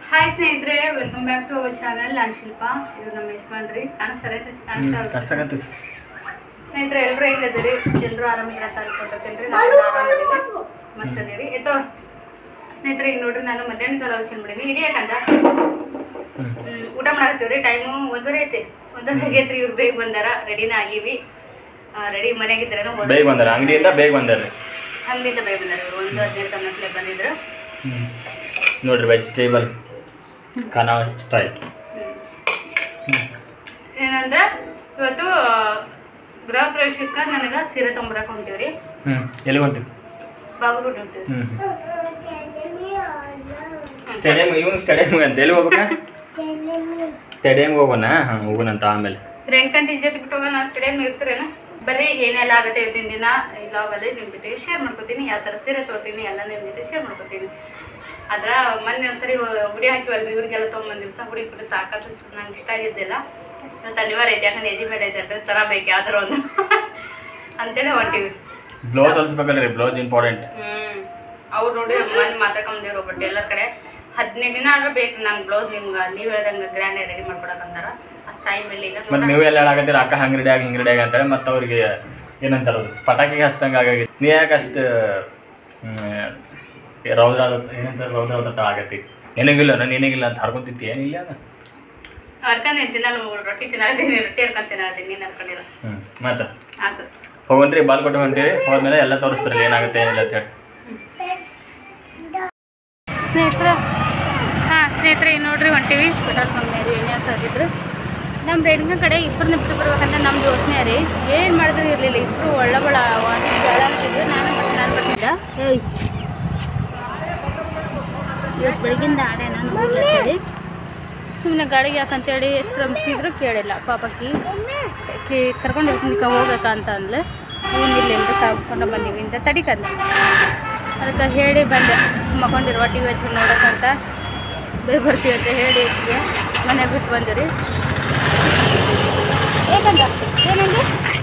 Hi ಸ್ನೇಹಿತರೆ, welcome back to our channel. ನಾನು ಶಿಲ್ಪಾ, ಇದು ನಮ್ಮ ಯಜಮಾನ್ರಿ. ಕಾಣಿಸ್ತಾ ಸ್ನೇಹಿತರೆ, ಎಲ್ಲರೂ ಹೆಂಗದಿರಿ? ಎಲ್ಲರೂ ಆರಾಮಿರತ್ತ ಅನ್ಕೊಳ್ತೇನ್ರಿ. ನಾನು ಆರಾಮಿದ್ದೀನಿ, ಮಸ್ತ್ ಅದೀರಿ. ಎತ್ತೋ ಸ್ನೇಹಿತರೆ, ಈಗ ನೋಡ್ರಿ, ನಾನು ಮಧ್ಯಾಹ್ನ ತಲ ಹಚ್ಚಿಬಿಡೀನಿ. ಹಿಡಿಯಾಕಂದ ಊಟ ಮಾಡಾಕತ್ತೀವ್ರಿ. ಟೈಮು 1:30 ಐತಿ. 1:30 ಆಗೈತ್ರಿ. ಇವ್ರು ಬೇಗ ಬಂದಾರ, ರೆಡಿನ ಆಗೀವಿ. ರೆಡಿ ಮನೆಯಾಗಿದ್ರೇನೋ ಬೇಗ ಬಂದಾರ, ಅಂಗಡಿಯಿಂದ ಬೇಗ ಬಂದಾರ. ಅಂಗಡಿಯಿಂದ ಬೇಗ ಬಂದಾರ. ಇವರು 1:15 ಗಂಟೆ ಬಂದಿದ್ರು ನೋಡ್ರಿ. ವೆಜಿಟೇಬಲ್ ಖಾನಾ ಸ್ಟೈಲ್ ಏನಂದ್ರೆ ಇವತ್ತು ಗೃಹ ಪ್ರವೇಶಕ್ಕೆ ನನಗೆ ಸೀರೆ ತೊಂಬರಕ್ಕೆ ಹೊಂಟೀವ್ರಿ. ಎಲ್ಲಿ ಹೊಂಟಿವಿ? ಬಾಗಲಕೋಟೆ ಹೊಂಟೀವಿ. ಸ್ಟೇಡಿಯಂ. ಇವನು ಸ್ಟೇಡಿಯಂಗೆ ಅಂತ ಎಲ್ಲಿ ಹೋಗ್ಬೇಕಾ? ಸ್ಟೇಡಿಯಂಗೆ ಹೋಗೋಣ. ಹೋಗೋಣಂತ ಆಮೇಲೆ ರೆಂಕಂತ ಜೊತೆ ಬಿಟ್ಟು ಹೋಗೋಣ. ಸ್ಟೇಡಿಯಂ ಇರ್ತೀರೇನ? ಬರೀ ಏನೆಲ್ಲ ಆಗುತ್ತೆ ಇವತ್ತಿನ ದಿನ ಈ ಲಾಗಲ್ಲಿ ನಿಮ್ಮ ಜೊತೆಗೆ ಶೇರ್ ಮಾಡ್ಕೊತೀನಿ. ಯಾವ ಥರ ಸೀರೆ ತೊಗೋತೀನಿ ಎಲ್ಲ ನಿಮ್ಮ ಜೊತೆ ಶೇರ್ ಮಾಡ್ಕೊತೀನಿ. ಅದ್ರ ಮೊನ್ನೆ ಒಂದ್ಸರಿ ಹುಡಿ ಹಾಕಿವಲ್ರಿ, ಇವ್ರಿಗೆಲ್ಲ ತೊಗೊಂಬಂದು ದಿವಸ ಹುಡಿ ಬಿಟ್ಟು ಸಾಕಷ್ಟು ನಂಗೆ ಇಷ್ಟ ಆಗಿದ್ದಿಲ್ಲ. ಇವತ್ತು ಅನಿವಾರ್ಯ ಐತೆ, ಯಾಕಂದ್ರೆ ಎದಿ ಮೇಲೆ ಐತೆ ಅದ್ರ ಥರ ಬೇಕು ಯಾವ್ದಾರ ಒಂದು ಅಂತೇಳಿ ಹೊಂಟೀವಿ. ಬ್ಲೌಸ್ ಹೊಲಿಸ್ಬೇಕಲ್ರಿ, ಬ್ಲೌಸ್ ಇಂಪಾರ್ಟೆಂಟ್. ಅವ್ರು ನೋಡಿ ಮೊನ್ನೆ ಮಾತಾಡ್ಕೊಂಡಿರೋ ಬಟ್ ಎಲ್ಲ ಕಡೆ 15 ದಿನ ಆದ್ರೂ ಬೇಕು ನಂಗೆ ಬ್ಲೌಸ್. ನಿಮ್ಗೆ ನೀವು ಹೇಳ್ದಂಗೆ ಗ್ರ್ಯಾಂಡ್ ರೆಡಿ ಮಾಡ್ಕೊಡಕಂತಾರ. ಅಷ್ಟು ಟೈಮ್ ಇಲ್ಲ ಈಗ. ಮತ್ತು ನೀವು ಎಲ್ಲ ಹೇಳಾಕತ್ತೀರ ಅಕ್ಕ ಹಂಗೆ ರೆಡಿ ಆಗಿ ಹಿಂಗೆ ರೆಡಿ ಆಗಿ ಅಂತೇಳಿ. ಮತ್ತು ಅವ್ರಿಗೆ ಏನಂತಾರದು ಪಟಾಕಿಗೆ ಹಚ್ದಂಗೆ ಆಗಿ ನೀ ಯಾಕೆ ಅಷ್ಟು ರೌದ್ರ ಏನಂತಾರೆ ರೌದ್ರ ಆಗತ್ತಿ. ನಿನಗಿಲ್ಲ ನಿನಗಿಲ್ಲ ಅಂತ ಹರ್ಕೊಂತಿತ್ತಿ ಏನಿಲ್ಲ ಅದ ಹರ್ಕೊಂಡ್ ತಿನ್ನಲ್ಲ. ರೊಟ್ಟಿ ತಿನ್ನಾಡ್ತೀನಿ, ರೊಟ್ಟಿ ಹರ್ಕೊಂಡು ತಿನ್ನಾಡ್ತೀನಿ. ನೀನು ಹರ್ಕೊಂಡಿಲ್ಲ. ಮತ್ತು ಆಯ್ತು ಹೋಗನ್ರಿ. ಬಾಲ್ಕೋಟೆ ಹೊಂಟಿರಿ. ಹೋದ್ಮೇಲೆ ಎಲ್ಲ ತೋರಿಸ್ತಾರಲ್ಲ ಏನಾಗುತ್ತೆ ಏನಿಲ್ಲ ಅಂತ ಹೇಳಿ. ಸ್ನೇಹಿತರೆ ನೋಡ್ರಿ ಹೊಂಟೀವಿ. ಪೆಟ್ರೋಲ್ ಬಂಕ್ ರೀ, ಎಣ್ಣೆ ಹಾಕಿದ್ರು. ನಮ್ಮ ರೇಡಿಂಗ ಕಡೆ ಇಬ್ಬರು ನಿಂತು ಬರ್ಬೇಕಂತ ನಮ್ದು ಯೋಚನೆ ರೀ. ಏನು ಮಾಡಿದ್ರು ಇರಲಿಲ್ಲ. ಇಬ್ಬರು ಒಳ್ಳೆ ಜಳ ಅಂತಿದ್ರು. ನಾನು ಬರ್ತಿದ್ದ ಇವತ್ತು ಬೆಳಗಿಂದ ಆಡೆ ನಾನು ಸುಮ್ಮನೆ ಗಾಡಿಗೆ ಯಾಕಂತೇಳಿ ಎಷ್ಟು ರಂಭಿಸಿದ್ರು ಕೇಳಿಲ್ಲ. ಪಾಪಕ್ಕಿ ಕರ್ಕೊಂಡಿರ್ತೀನಿ ಹೋಗ್ಬೇಕಾ ಅಂತ ಅಂದ್ಲು. ಇಲ್ಲ ಕರ್ಕೊಂಡು ಬಂದೀವಿ ಅಂತ ತಡಿಕಂದ. ಅದಕ್ಕೆ ಹೇಳಿ ಬಂದೆ. ಮಕ್ಕೊಂಡಿರುವ ಟಿ ವಿ ಹಚ್ಕೊಂಡು ನೋಡೋಕ್ಕಂತ ಬೇಗ ಬರ್ತೀವಿ ಅಂತ ಹೇಳಿ ಮನೆ ಬಿಟ್ಟು ಬಂದಿರಿ. ಏಕಂದ ಏನಂದ್ರೆ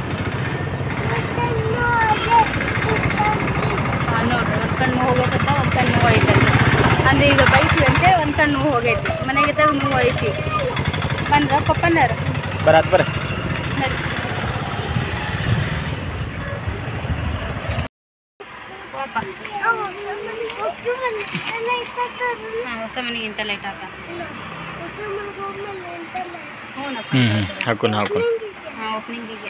ನೋಡ್ರಿ, ಒಂದು ಕಣ್ಣು ಹೋಗ್ಬೇಕಂತ ಒಂದು ಕಣ್ಣು ನೋವು ಐತಂತೆ. ಅಂದರೆ ಈಗ ಬೈತೀವಿ ಅಂತೆ ಒಂದು ಕಣ್ಣು ನೋವು ಹೋಗೈತಿ. ಮನೆಗೆ ತಗ ನೋವು ಐತಿ. ಬಂದ್ರ ಪಪ್ಪನಾರು ಬರತ್ ಬರ್ರಿ. ಹೊಸ ಮನೆಗಿಂತ ಲೈಟ್ ಹಾಕ. ಹಾಕೋಣ ಹಾಕೋಣ. ಓಪನಿಂಗಿಗೆ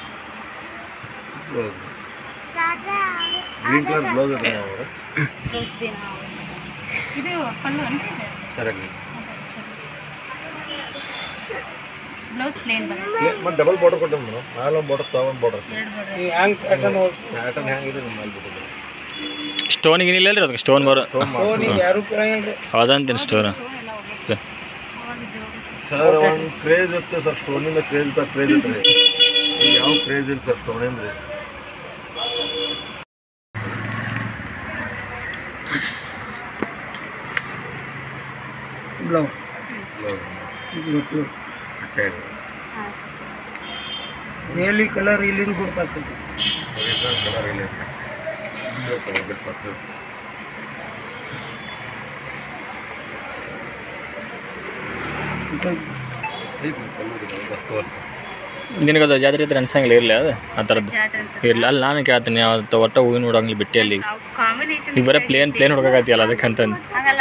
ಇದು ಪಲ್ಲು ಬ್ಲೌಸ್ ಪ್ಲೇನ್ ಬರುತ್ತೆ. ಡಬಲ್ ಬಾರ್ಡರ್ ಕೊಟ್ಟೆ ಮೇಡಮ್. ನಾಲ್ ಒಂದು ಬಾರ್ಡರ್ ತಾವು ಒಂದು ಬಾರ್ಡರ್. ಹ್ಯಾಂಗೆ ಪ್ಯಾಟರ್ನ್ ಹ್ಯಾಂಗಿದೆ ನಿಮ್ಮಲ್ಲಿ? ಸ್ಟೋನಿಗೆ ಏನಿಲ್ಲ ರೀ, ಅದಕ್ಕೆ ಸ್ಟೋನ್ ಬರೋ ಯಾರು ಕೇಳಂಗಿಲ್ಲ ಅದಂತೀನಿ ಸ್ಟೋನ್. ಸರ್ ಒಂದು ಕ್ರೇಜ್ ಇರುತ್ತೆ ಸರ್, ಸ್ಟೋನಿಂದ ಕ್ರೇಜ್ ಇತ್ತು ರೀ. ಈಗ ಯಾವ ಕ್ರೇಜ್ ಇಲ್ಲ ಸರ್ ಸ್ಟೋನಿಂದ ರೀ. ರಿಯಲಿ ಕಲರ್ ಇಲ್ಲಿಂದ ಗೊತ್ತಾಗ್ತದೆ. ಕಲರ್ ಇಲ್ಲ ನಿನಗದು ಜಾತ್ರೆ ಹತ್ರ ಅನ್ಸಂಗಿಲ್ಲ ಇರಲಿ ಅದು ಆ ಥರದ್ದು ಇರಲಿ. ಅಲ್ಲಿ ನಾನು ಕೇಳ್ತೀನಿ ಅವತ್ತು ಒಟ್ಟು ಹೂವಿನ ನೋಡಂಗಿಲ್ಲ ಬಿಟ್ಟು ಅಲ್ಲಿ ಈಗ ಬರೀ ಪ್ಲೇನ್ ಹುಡುಕಾಗತ್ತಿಯಲ್ಲ ಅದಕ್ಕೆ ಅಂತಂದು.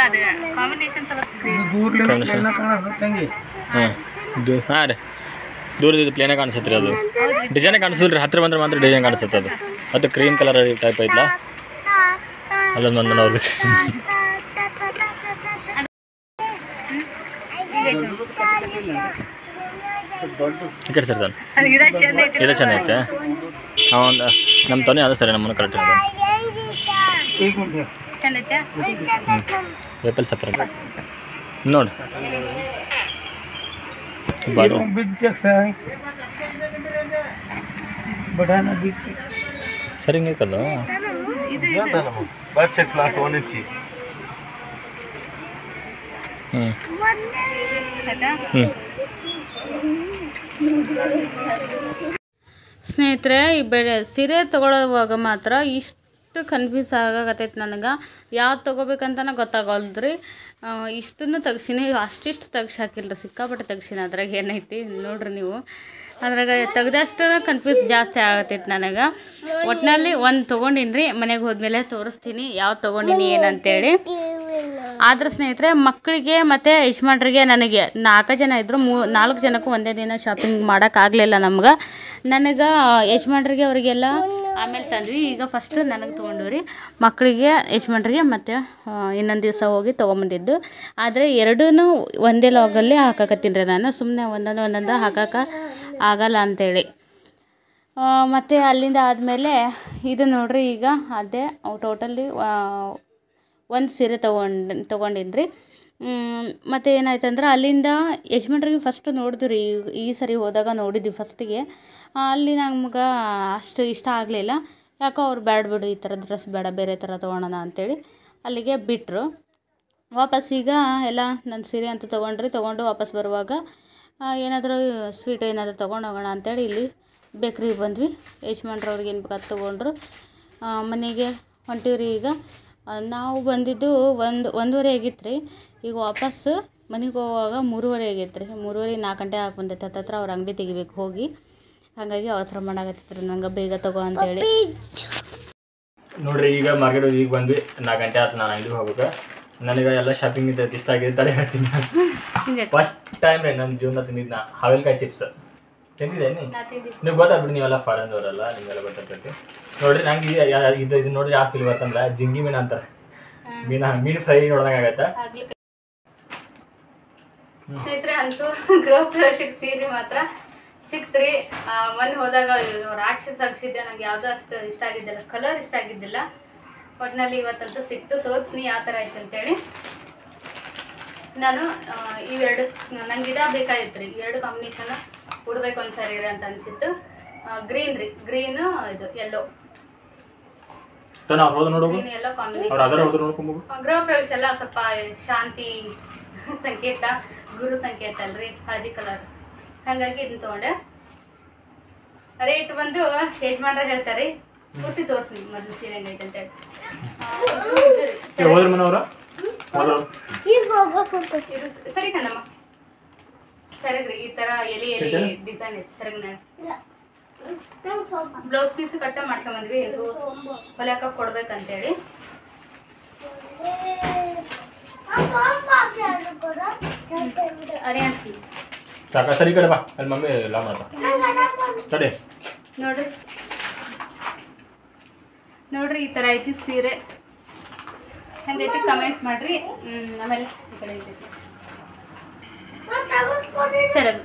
ಹಾಂ ರೀ, ದೂರದಿದ್ದು ಪ್ಲೇನೇ ಕಾಣಿಸುತ್ತೆ ರೀ. ಅದು ಡಿಸೈನೇ ಕಾಣಿಸೋದಿಲ್ಲ ರೀ. ಹತ್ತಿರ ಬಂದ್ರೆ ಮಾತ್ರ ಡಿಸೈನ್ ಕಾಣಿಸುತ್ತೆ. ಅದು ಕ್ರೀಮ್ ಕಲರ್ ಟೈಪ್ ಐತಲ್ಲ ಅಲ್ಲೊಂದು ಒಂದು ಅವ್ರಿಗೆ ಟಿಕೆಟ್ ಸರ್ ತಾನು ಇದು ಚೆಂದ ಐತೆ. ಒಂದು ನಮ್ಮ ತೊನೆ ಅದು ಸರಿ ನಮ್ಮನ್ನು ಕರೆಕ್ಟ್ ಇದೆ. ವೇಪಲ್ ಸಪ್ರೇಟ್ ನೋಡಿ ಬಾರು ಸರಿ ಹಿಂಗೆ ಕಲ್ಲು ಲಾಸ್ಟ್ 1 ಇಂಚಿ. ಸ್ನೇಹಿತರೆ, ಈ ಸೀರೆ ತಗೊಳ್ಳುವಾಗ ಮಾತ್ರ ಇಷ್ಟು ಅಷ್ಟು ಕನ್ಫ್ಯೂಸ್ ಆಗತ್ತೈತೆ ನನಗೆ ಯಾವ್ದು ತೊಗೋಬೇಕಂತನ ಗೊತ್ತಾಗಲ್ದ್ರಿ. ಇಷ್ಟನ್ನು ತೆಗ್ಸಿನಿ, ಅಷ್ಟಿಷ್ಟು ತೆಗ್ಸಿ ಹಾಕಿಲ್ರಿ, ಸಿಕ್ಕಾಪಟ್ಟೆ ತೆಗ್ಸಿನಿ. ಅದ್ರಾಗ ಏನೈತಿ ನೋಡ್ರಿ ನೀವು, ಅದ್ರಾಗ ತೆಗ್ದಷ್ಟು ಕನ್ಫ್ಯೂಸ್ ಜಾಸ್ತಿ ಆಗತ್ತೈತೆ ನನಗೆ. ಒಟ್ಟಿನಲ್ಲಿ ಒಂದು ತೊಗೊಂಡಿನಿ ರೀ, ಮನೆಗೆ ಹೋದ್ಮೇಲೆ ತೋರಿಸ್ತೀನಿ ಯಾವ್ದು ತೊಗೊಂಡಿನಿ ಏನಂತೇಳಿ. ಆದ್ರೆ ಸ್ನೇಹಿತರೆ, ಮಕ್ಕಳಿಗೆ ಮತ್ತು ಯಜಮಾನ್ರಿಗೆ ನನಗೆ 4 ಜನ ಇದ್ದರು, 4 ಜನಕ್ಕೂ ಒಂದೇ ದಿನ ಶಾಪಿಂಗ್ ಮಾಡೋಕ್ಕಾಗಲಿಲ್ಲ ನಮ್ಗೆ. ನನಗೆ ಯಜಮಾನ್ರಿಗೆ ಅವರಿಗೆಲ್ಲ ಆಮೇಲೆ ತಂದ್ವಿ. ಈಗ ಫಸ್ಟ್ ನನಗೆ ತೊಗೊಂಡು ರೀ, ಮಕ್ಕಳಿಗೆ ಯಜಮಾನ್ರಿಗೆ ಮತ್ತು ಇನ್ನೊಂದು ದಿವಸ ಹೋಗಿ ತೊಗೊಂಬಂದಿದ್ದು. ಆದರೆ ಎರಡೂ ಒಂದೇ ಲಾಗಲ್ಲಿ ಹಾಕಕತ್ತೀನಿ ರೀ ನಾನು, ಸುಮ್ಮನೆ ಒಂದೊಂದು ಹಾಕಕ್ಕೆ ಆಗಲ್ಲ ಅಂಥೇಳಿ. ಮತ್ತು ಅಲ್ಲಿಂದ ಆದಮೇಲೆ ಇದು ನೋಡ್ರಿ, ಈಗ ಅದೇ ಟೋಟಲಿ ಒಂದು ಸೀರೆ ತೊಗೊಂಡಿನಿ ರೀ. ಮತ್ತು ಏನಾಯ್ತಂದ್ರೆ ಅಲ್ಲಿಂದ ಯಜಮಾನ್ರಿಗೆ ಫಸ್ಟ್ ನೋಡಿದ್ವಿ ರೀ, ಈ ಸರಿ ಹೋದಾಗ ನೋಡಿದ್ವಿ ಫಸ್ಟಿಗೆ. ಅಲ್ಲಿ ನಮ್ಗೆ ಅಷ್ಟು ಇಷ್ಟ ಆಗಲಿಲ್ಲ, ಯಾಕೋ ಅವ್ರು ಬೇಡ ಬಿಡು, ಈ ಥರ ಡ್ರೆಸ್ ಬೇಡ, ಬೇರೆ ಥರ ತೊಗೊಳೋಣ ಅಂಥೇಳಿ ಅಲ್ಲಿಗೆ ಬಿಟ್ಟರು. ವಾಪಸ್ ಈಗ ಎಲ್ಲ ನನ್ನ ಸೀರೆ ಅಂತ ತೊಗೊಂಡು ವಾಪಸ್ ಬರುವಾಗ ಏನಾದರೂ ಸ್ವೀಟ್ ಏನಾದರೂ ತೊಗೊಂಡು ಹೋಗೋಣ ಅಂಥೇಳಿ ಇಲ್ಲಿ ಬೇಕ್ರಿಗೆ ಬಂದ್ವಿ. ಯಜಮಾನ್ರವ್ರಿಗೆ ಏನು ಬೇಕಾದ ತೊಗೊಂಡ್ರು. ಮನೆಗೆ ಹೊಂಟೀವ್ರಿ. ಈಗ ನಾವು ಬಂದಿದ್ದು 1:30 ಆಗಿತ್ತು ರೀ. ಈಗ ವಾಪಸ್ ಮನೆಗೆ ಹೋಗುವಾಗ 3:30 ಆಗೈತೆ ರೀ. 3:30 4 ಗಂಟೆ ಆಗಿ ಬಂದೈತೆ. ಹತ್ತತ್ರ ಅವ್ರ ಅಂಗಡಿ ತೆಗಿಬೇಕು ಹೋಗಿ, ಹಾಗಾಗಿ ಅವಸರ ಮಾಡಾಕತ್ತಿತ್ತು ರೀ ನಂಗೆ, ಬೇಗ ತಗೋ ಅಂತೇಳಿ. ನೋಡ್ರಿ, ಈಗ ಮಾರ್ಕೆಟ್ ಈಗ ಬಂದ್ವಿ, 4 ಗಂಟೆ ಆಯ್ತು, ನಾನು ಅಂಗಡಿಗೆ ಹೋಗ್ಬೇಕು. ನನಗೆ ಎಲ್ಲ ಶಾಪಿಂಗ್ ಇದ್ದದ್ದು ಇಷ್ಟ ಆಗಿದೆ. ತಡೆ ಹೇಳ್ತೀನಿ, ಫಸ್ಟ್ ಟೈಮ್ ರೀ ನನ್ನ ಜೀವನ ತಿಂದಿದ್ದು ಹಾಗಲಕಾಯಿ ಚಿಪ್ಸ್ ತಿಂದಿದ್ದೆ. ನೀವು ಗೊತ್ತಾಗ್ಬಿಡಿ, ನೀವೆಲ್ಲ ಫಾರಿನ್ದವರಲ್ಲ, ನಿಮಗೆಲ್ಲ ಗೊತ್ತಾಗ್ತೈತಿ. ನೋಡ್ರಿ, ನಂಗೆ ಇದು ನೋಡ್ರಿ ಯಾವ ಫೀಲ್ ಬರ್ತಂದ್ರೆ ಜಿಂಗಿ ಮೀನು ಅಂತಾರೆ. ಮೀನು ಫ್ರೈ ನೋಡ್ದಂಗೆ ಆಗತ್ತೆ. ಸ್ನೇಹಿತರೆ, ಅಂತೂ ಗೃಹ ಪ್ರವೇಶಕ್ಕೆ ಸೀರೆ ಮಾತ್ರ ಸಿಕ್ತ್ರಿ. ಮೊನ್ನೆ ಹೋದಾಗ ರಾಕ್ಷಸ ಹಾಕ್ಸಿದ್ದೆ, ನಂಗೆ ಯಾವುದೋ ಅಷ್ಟು ಇಷ್ಟ ಆಗಿದ್ದಿಲ್ಲ, ಕಲರ್ ಇಷ್ಟ ಆಗಿದ್ದಿಲ್ಲ. ಒಟ್ಟಿನಲ್ಲಿ ಇವತ್ತಂತೂ ಸಿಕ್ತು. ತೋರಿಸ್ನಿ ಯಾವ ಥರ ಐತೆ ಅಂತೇಳಿ. ನಾನು ಇವೆರಡು ನಂಗೆ ಬೇಕಾಗಿತ್ತು ರೀ, 2 ಕಾಂಬಿನೇಷನ್ ಉಡ್ಬೇಕು ಒಂದು ಸರಿ ಅಂತ ಅನಿಸಿತ್ತು. ಗ್ರೀನ್ ರೀ, ಗ್ರೀನು ಇದು ಎಲ್ಲೋ, ಗ್ರೀನ್ ಎಲ್ಲೋ ಕಾಂಬಿನೇಷನ್. ಗೃಹ ಪ್ರವೇಶ ಎಲ್ಲ ಸ್ವಲ್ಪ ಶಾಂತಿ ಸಂಕೇತ, ಗುರು ಸಂಕೇತ ಅಲ್ರಿ, ಹಳದಿ ಕಲರ್. ಹಾಗಾಗಿ ಇದನ್ನ ತೊಗೊಂಡೆ. ರೇಟ್ ಬಂದು ಯಜಮಾನ್ರ ಹೇಳ್ತಾರೆ, ಪೂರ್ತಿ ತೋರಿಸ್ತೀನಿ ಮೊದಲು ಸೀರೆ ಹೆಂಗೈತೆ ಅಂತೇಳಿ. ಇದು ಸರಿ ಕಣಮ್ಮ, ಸರಿಗ್ರಿ. ಈ ಥರ ಎಲೆ ಡಿಸೈನ್ ಐತೆ ಸರಿಗ್ನ. ಬ್ಲೌಸ್ ಪೀಸ್ ಕಟ್ಟ ಮಾಡ್ಕೊಂಬಂದ್ವಿ, ಹೊಲಿಯಾಕ ಕೊಡ್ಬೇಕಂತೇಳಿ. ಸರಿ ಕಡೆ ಬಾ, ಅಲ್ಲಿ ಮಮ್ಮಿ ಎಲ್ಲ ತಡೆ. ನೋಡ್ರಿ ಈ ಥರ ಐತಿ ಸೀರೆ, ಹೆಂಗೈತಿ ಕಮೆಂಟ್ ಮಾಡ್ರಿ. ಆಮೇಲೆ ಈ ಕಡೆ ಐತಿ ಸೆರಗು,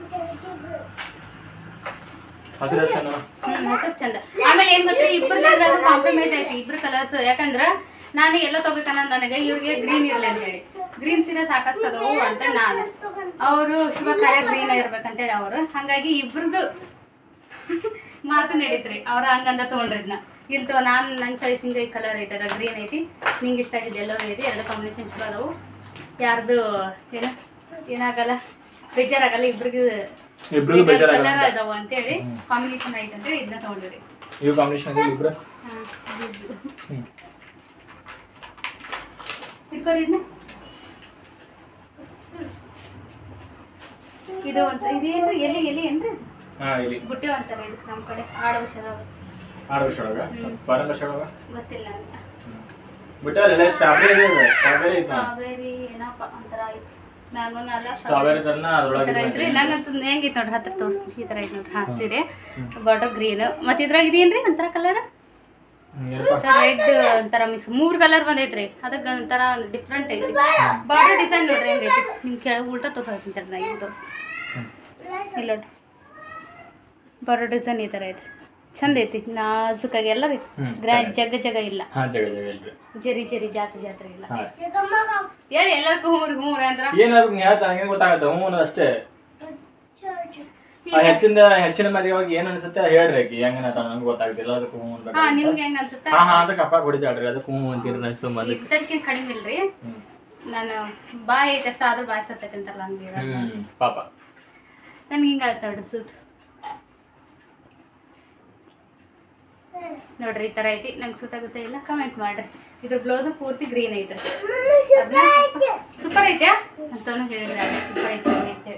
ಹಸಿರು ಚಂದ. ಆಮೇಲೆ ಏನ್ ಗೊತ್ತ್ರಿ, ಇಬ್ಬರದ್ದು ಕಾಂಪ್ರಮೈಸ್ ಐತಿ, ಇಬ್ರು ಕಲರ್ಸ್. ಯಾಕಂದ್ರೆ ನಾನು ಎಲ್ಲ ತೊಗೋಬೇಕನ್ನ ನನಗೆ, ಇವ್ರಿಗೆ ಗ್ರೀನ್ ಇರ್ಲಿ ಅಂತೇಳಿ. ಗ್ರೀನ್ ಸೀರೆ ಸಾಕಷ್ಟು ಅದಾವು ಅಂತ ನಾನು, ಅವರು ಶುಭ ಕಾರ್ಯ ಗ್ರೀನ್ ಇರ್ಬೇಕಂತೇಳಿ ಅವರು. ಹಾಗಾಗಿ ಇಬ್ರದ್ದು ಮಾತು ನಡೀತ್ರಿ. ಅವ್ರ ಹಂಗಂದ ತೊಗೊಂಡ್ರಿದ್ನ ಇಲ್ಲಿ ನಾನು ನನ್ನ ಚಾಯ್ಸಿಂಗ್ ಈ ಕಲರ್ ಐತದ, ಗ್ರೀನ್ ಐತಿ, ನಿಂಗೆ ಇಷ್ಟ ಆಗಿದೆ ಎಲ್ಲೋ ಐತಿ. 2 ಕಾಂಬಿನೇಷನ್ ಚಲೋ ಅದಾವು. ಯಾರ್ದು ಏನಾಗಲ್ಲ, ಬೇಜಾರಾಗಲ್ಲ, ಇಬ್ರಿಗೆ ಕಲರ್ ಅದಾವ ಅಂತೇಳಿ ಕಾಂಬಿನೇಷನ್ ಐತೆ ಅಂತೇಳಿ ಇದನ್ನ ತೊಗೊಂಡ್ರಿ. ಇದು ಅಂತ ಇದೇನ್ರಿ, ಎಲೆ ಏನ್ರಿ, ಬುಟ್ಟಿ ಅಂತಾರೆ ಇದು ನಮ್ಮ ಕಡೆ. ಗೊತ್ತಿಲ್ಲ ಸ್ಟ್ರಾಬೆರಿ ಏನಪ್ಪ ಅಂತಾರ ಐತಿ, ಮ್ಯಾಂಗೋನ ಅಲ್ಲ ಐತ್ರಿ. ನಂಗಂತೂ ಹೆಂಗೈತೆ ನೋಡ್ರಿ, ಹತ್ರ ತೋರಿಸ್ತೀನಿ. ಈ ಥರ ಐತೆ ನೋಡ್ರಿ. ಸೀರೆ ಬಾರ್ಡರ್ ಗ್ರೀನ್, ಮತ್ತು ಇದ್ರಾಗ ಇದೇನ್ರಿ ಒಂಥರ ಕಲರ್ ರೆಡ್ ಒಂಥರ ಮಿಕ್ಸ್, 3 ಕಲರ್ ಬಂದೈತ್ರಿ. ಅದಕ್ಕೆ ಒಂಥರ ಡಿಫ್ರೆಂಟ್ ಐತಿ. ಬಾರ್ಡರ್ ಡಿಸೈನ್ ನೋಡ್ರಿ ಹೆಂಗೈತಿ. ನಿಮ್ಗೆ ಕೆಳಗೆ ಉಲ್ಟಾ ತೋರಿಸ್ತೀನಿ ನಾ, ಈಗ ತೋರಿಸ್ತೀನಿ. ಇಲ್ಲ ನೋಡ್ರಿ, ಬಾರ್ಡರ್ ಡಿಸೈನ್ ಈ ಥರ ಐತ್ರಿ, ಚಂದ ಐತಿ. ನಾಜುಕಾಗಿ ಎಲ್ಲ ರೀ, ಜಗ ಇಲ್ಲ, ಜರಿ ಜಾತ್ರೆ ಇಲ್ಲ. ಏನ್ ಎಲ್ಲರಿಗೂ ಹ್ಞೂ ಅಂದ್ರೆ ಅಷ್ಟೇ. ಹೆಚ್ಚಿನ ಮದುವೆ ಏನ್ ಅನ್ಸುತ್ತೆ ಹೇಳ್ರಿ, ಹೆಂಗ ನಂಗೆ ಗೊತ್ತಾಗ್ತಿಲ್ಲ. ಅದಕ್ಕೆ ನಿಮ್ಗೆ ಹೆಂಗ ಅನ್ಸುತ್ತೆ? ಅದಕ್ಕೆ ಅಪ್ಪ ಹೊಡಿತಾಳ್ರಿ, ಅದಕ್ಕೆ ಹ್ಞೂ ಅಂತೀರಿ. ಇದಕ್ಕಿಂತ ಕಡಿಮೆ ಇಲ್ರಿ. ನಾನು ಬಾಯಿ ಐತೆ ಅಷ್ಟ, ಆದ್ರೂ ಬಾಯಿ ಸತ್ತಂತಾರಲ್ಲ ಹಂಗೆ ಪಾಪ. ನನ್ಗೆ ಹಿಂಗಾಗ್ತ ನೋಡ್ರಿ ಸೂಟ್. ನೋಡ್ರಿ ಈ ಥರ ಐತಿ. ನಂಗೆ ಸೂಟ್ ಆಗುತ್ತೆ ಇಲ್ಲ ಕಮೆಂಟ್ ಮಾಡ್ರಿ. ಇದ್ರ ಬ್ಲೌಸು ಪೂರ್ತಿ ಗ್ರೀನ್ ಐತ್ರಿ. ಸೂಪರ್ ಐತೆ ಅಂತಾನು ಹೇಳಿದ್ರೆ ಸೂಪರ್ ಐತೆ ಅಂತೇಳಿ.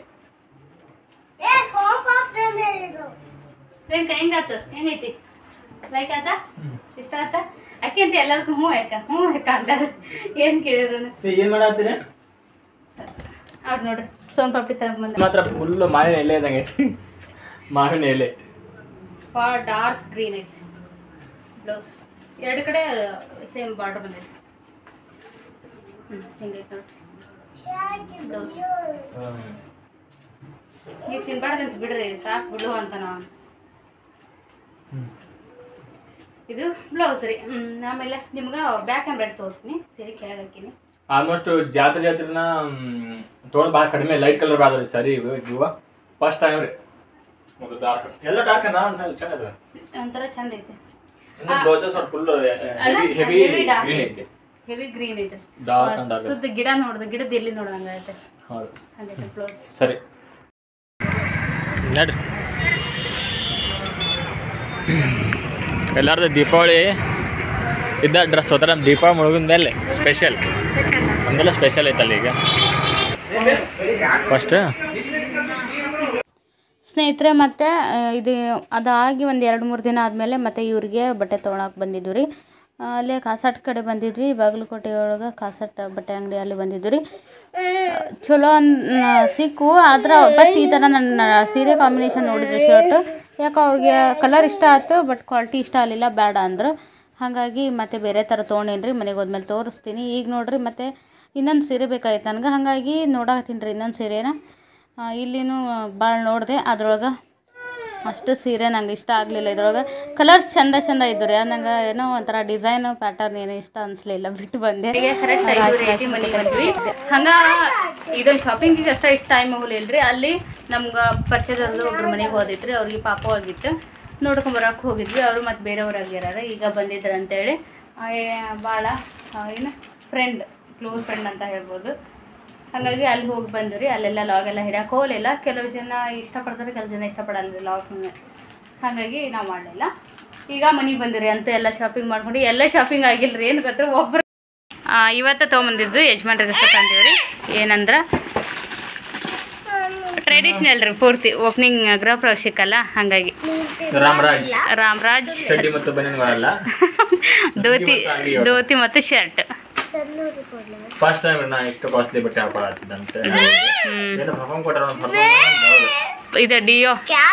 ಫ್ರೆಂಡ್ ಹೆಂಗಾತು ಹೆಂಗೈತಿ ಲೈಕ್ ಆತ ಇಷ್ಟ ಆತ ಅಕ್ಕಿ ಅಂತ ಎಲ್ಲದಕ್ಕೂ ಹ್ಞೂ ಯಾಕ ಅಂತಾರೆ. ಏನು ಕೇಳಿದ್ರು ಏನು ಮಾಡತ್ತೀರಿ ಅವ್ರು ನೋಡ್ರಿ ಸೋನ್ ಪಾಪಡಿ ತಗೊಂಡ್ಬಂದ್ರೆ ಮಾತ್ರ ಫುಲ್ ಮಾವಿನ ಎಲೆ ಇದ್ದಂಗೆ ಐತಿ. ಮಾವಿನ ಎಲೆ ಡಾರ್ಕ್ ಗ್ರೀನ್ ಐತಿ ಬ್ಲೌಸ್. ಎರಡು ಕಡೆ ಸೇಮ್ ಬಾರ್ಡರ್ ಬಂದೈತಿ. ಹಿಂಗೈತೆ ನೋಡ್ರಿ ಬ್ಲೌಸ್. ನೀವು ತಿನ್ಬಾರ್ದಂತ ಬಿಡ್ರಿ ಸಾಕು ಬಿಡು ಅಂತ ನಾವು. ಇದು ಬ್ಲೌಸ್ ರೀ. ಆಮೇಲೆ ನಿಮ್ಗೆ ಬ್ಯಾಕ್ ಆ್ಯಂಡ್ ಬ್ರೆಡ್ ತೋರಿಸ್ತೀನಿ. ಸರಿ ಕೆಳಗೆ ಹಾಕಿನಿ. ಆಲ್ಮೋಸ್ಟ್ ಜಾತ್ರೆನ ತೋಳ ಭಾಳ ಕಡಿಮೆ ಲೈಟ್ ಕಲರ್ ಭಾಳ ರೀ ಸರಿ ಇವು ಫಸ್ಟ್ ಟೈಮ್ ರೀ. ಒಂದು ಡಾರ್ಕ್ ಎಲ್ಲ ಡಾರ್ಕ್ ಚೆನ್ನಾಗಿದೆ ಒಂಥರ ಚಂದ ಐತೆ. ಬ್ಲೌಸಸ್ ಸ್ವಲ್ಪ ಫುಲ್ ಹೆವಿ ಗ್ರೀನ್ ಐತಿ. ಹೆವಿ ಗ್ರೀನ್ ಐತೆ. ಡಾರ್ಕ್ ಸುದ್ದ ಗಿಡ ನೋಡ್ದು ಗಿಡದ ಎಲ್ಲಿ ನೋಡಂಗ ಐತೆ. ಹೌದು ಹಂಗೈತೆ ಬ್ಲೌಸ್. ಸರಿ ನಡ್ರಿ. ಎಲ್ಲಾರ್ದು ದೀಪಾವಳಿ ಇದ್ದ ಡ್ರೆಸ್ ಹೋದ್ರೆ ನಮ್ಮ ದೀಪಾವಳಿ ಮುಳುಗಿದ ಮೇಲೆ ಸ್ಪೆಷಲ್ ನಮ್ದೆಲ್ಲ ಸ್ಪೆಷಲ್ ಐತಲ್ಲ ಈಗ. ಫಸ್ಟ್ ಸ್ನೇಹಿತರೆ ಮತ್ತು ಇದು ಅದಾಗಿ ಒಂದು 2-3 ದಿನ ಆದಮೇಲೆ ಮತ್ತು ಇವ್ರಿಗೆ ಬಟ್ಟೆ ತೊಗೊಳಕ್ಕೆ ಬಂದಿದ್ದು ರೀ. ಅಲ್ಲೇ ಕಾಸಟ್ ಕಡೆ ಬಂದಿದ್ವಿ. ಬಾಗಲಕೋಟೆ ಒಳಗೆ ಕಾಸಟ್ ಬಟ್ಟೆ ಅಂಗಡಿ ಅಲ್ಲಿ ಬಂದಿದ್ದು ರೀ. ಚಲೋ ಸಿಕ್ಕು. ಆದ್ರೆ ಫಸ್ಟ್ ಈ ಥರ ನನ್ನ ಸೀರೆ ಕಾಂಬಿನೇಷನ್ ನೋಡಿದ್ರು ಶರ್ಟ್. ಯಾಕೆ ಅವ್ರಿಗೆ ಕಲರ್ ಇಷ್ಟ ಆಯ್ತು ಬಟ್ ಕ್ವಾಲಿಟಿ ಇಷ್ಟ ಆಗಲಿಲ್ಲ ಬೇಡ ಅಂದರು. ಹಾಗಾಗಿ ಮತ್ತೆ ಬೇರೆ ಥರ ತೊಗೊಂಡೇನಿ ರೀ. ಮನೆಗೆ ಹೋದ್ಮೇಲೆ ತೋರಿಸ್ತೀನಿ. ಈಗ ನೋಡಿರಿ ಮತ್ತು ಇನ್ನೊಂದು ಸೀರೆ ಬೇಕಾಗಿತ್ತು ನನಗೆ. ಹಾಗಾಗಿ ನೋಡಾಕತ್ತೀನಿ ರೀ ಇನ್ನೊಂದು ಸೀರೆನ. ಇಲ್ಲಿನೂ ಭಾಳ ನೋಡಿದೆ. ಅದ್ರೊಳಗೆ ಅಷ್ಟು ಸೀರೆ ನಂಗೆ ಇಷ್ಟ ಆಗಲಿಲ್ಲ. ಇದ್ರೊಳಗೆ ಕಲರ್ಸ್ ಚಂದ ಇದ್ದು ರೀ. ನಂಗೆ ಏನೋ ಒಂಥರ ಡಿಸೈನು ಪ್ಯಾಟರ್ನ್ ಏನೋ ಇಷ್ಟ ಅನಿಸ್ಲಿಲ್ಲ, ಬಿಟ್ಟು ಬಂದೆ. ಕರೆಕ್ಟ್ ಮನೆಗೆ ಬಂದ್ವಿ. ಹಂಗೆ ಇದೊಂದು ಶಾಪಿಂಗಿಗೆ ಅಷ್ಟೇ ಇಷ್ಟು ಟೈಮ್ ಹೋಗಲಿಲ್ಲ ರೀ. ಅಲ್ಲಿ ನಮ್ಗೆ ಪರಿಚಯದವ್ರದ್ದು ಒಬ್ರು ಮನೆಗೆ ಹೋದಿತ್ತು ರೀ. ಅವ್ರಿಗೆ ಪಾಪ ಆಗಿತ್ತು, ನೋಡ್ಕೊಂಬರಕ್ಕೆ ಹೋಗಿದ್ವಿ. ಅವರು ಮತ್ತು ಬೇರೆಯವ್ರಾಗ್ಯಾರ ಈಗ ಬಂದಿದ್ರು ಅಂತೇಳಿ. ಭಾಳ ಏನು ಫ್ರೆಂಡ್, ಕ್ಲೋಸ್ ಫ್ರೆಂಡ್ ಅಂತ ಹೇಳ್ಬೋದು. ಹಾಗಾಗಿ ಅಲ್ಲಿ ಹೋಗಿ ಬಂದ್ವಿ ರೀ. ಅಲ್ಲೆಲ್ಲ ಲಾಗೆಲ್ಲ ಹಿಡಿಯೋಕೆ ಹೋಗಲಿಲ್ಲ. ಕೆಲವು ಜನ ಇಷ್ಟಪಡ್ತಾರೆ, ಕೆಲವು ಜನ ಇಷ್ಟಪಡಲ್ಲ ಲಾಗ್. ಹಾಗಾಗಿ ನಾವು ಮಾಡಲಿಲ್ಲ. ಈಗ ಮನೆಗೆ ಬಂದಿರಿ ಅಂತ ಎಲ್ಲ ಶಾಪಿಂಗ್ ಮಾಡ್ಕೊಂಡು. ಎಲ್ಲ ಶಾಪಿಂಗ್ ಆಗಿಲ್ಲ ರೀ. ಏನು ಗೊತ್ತರ ಒಬ್ಬರು ಇವತ್ತು ತೊಗೊಂಬಂದಿದ್ದು ಯಜಮಾನ್ರಿಗೆ ಅಷ್ಟೇ ತಂದೀವಿ ರೀ. ಏನಂದ್ರೆ ಟ್ರೆಡಿಷ್ನಲ್ ರೀ ಪೂರ್ತಿ. ಓಪನಿಂಗ್ ಗೃಹ ಪ್ರವೇಶಕ್ಕಲ್ಲ, ಹಾಗಾಗಿ ರಾಮರಾಜ್ ಧೋತಿ ಮತ್ತು ಶರ್ಟ್. ಫಸ್ಟ್ ಟೈಮ್ ನಾ ಇಷ್ಟು ಕಾಸ್ಟ್ಲಿ ಬಟ್ಟೆ ಹಾಕೊಳ್ಳತ್ತಿದ್ದಂತೆ. ಇದು ಡಿಯೋ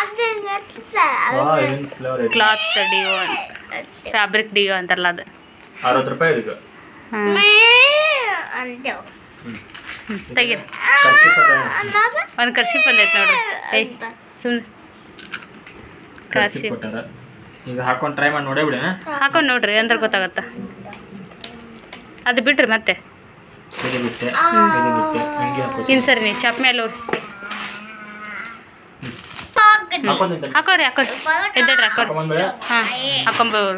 ಕ್ಲಾತ್ ಡಿಯೋ, ಫ್ಯಾಬ್ರಿಕ್ ಡಿಯೋ ಅಂತಾರಲ್ಲ ಅದು. 60 ರೂಪಾಯಿ ಇದಕ್ಕೆ. ತೆಗೀರಿ. ಒಂದು ಕರ್ಶಿಪ್ ಬಂದೈತೆ ನೋಡ್ರಿ. ಸುಮ್ಮನೆ ಕರ್ಶಿಪ್ ಈಗ ಹಾಕೊಂಡು ಟ್ರೈ ಮಾಡಿ ನೋಡೇ ಬಿಡಿ. ಹಾಕೊಂಡು ನೋಡ್ರಿ ಅಂದ್ರೆ ಗೊತ್ತಾಗತ್ತ. ಅದು ಬಿಟ್ರಿ ಮತ್ತೆ ಇನ್ನು ಸರಿ ನೀವು ಚಾಪ್ ಮೇಲೆ ಹಾಕೋರಿ ಎದ್ದಡ್ರಿ ಹಾಕೋರಿ. ಹಾಂ ಹಾಕೊಂಬೋರು.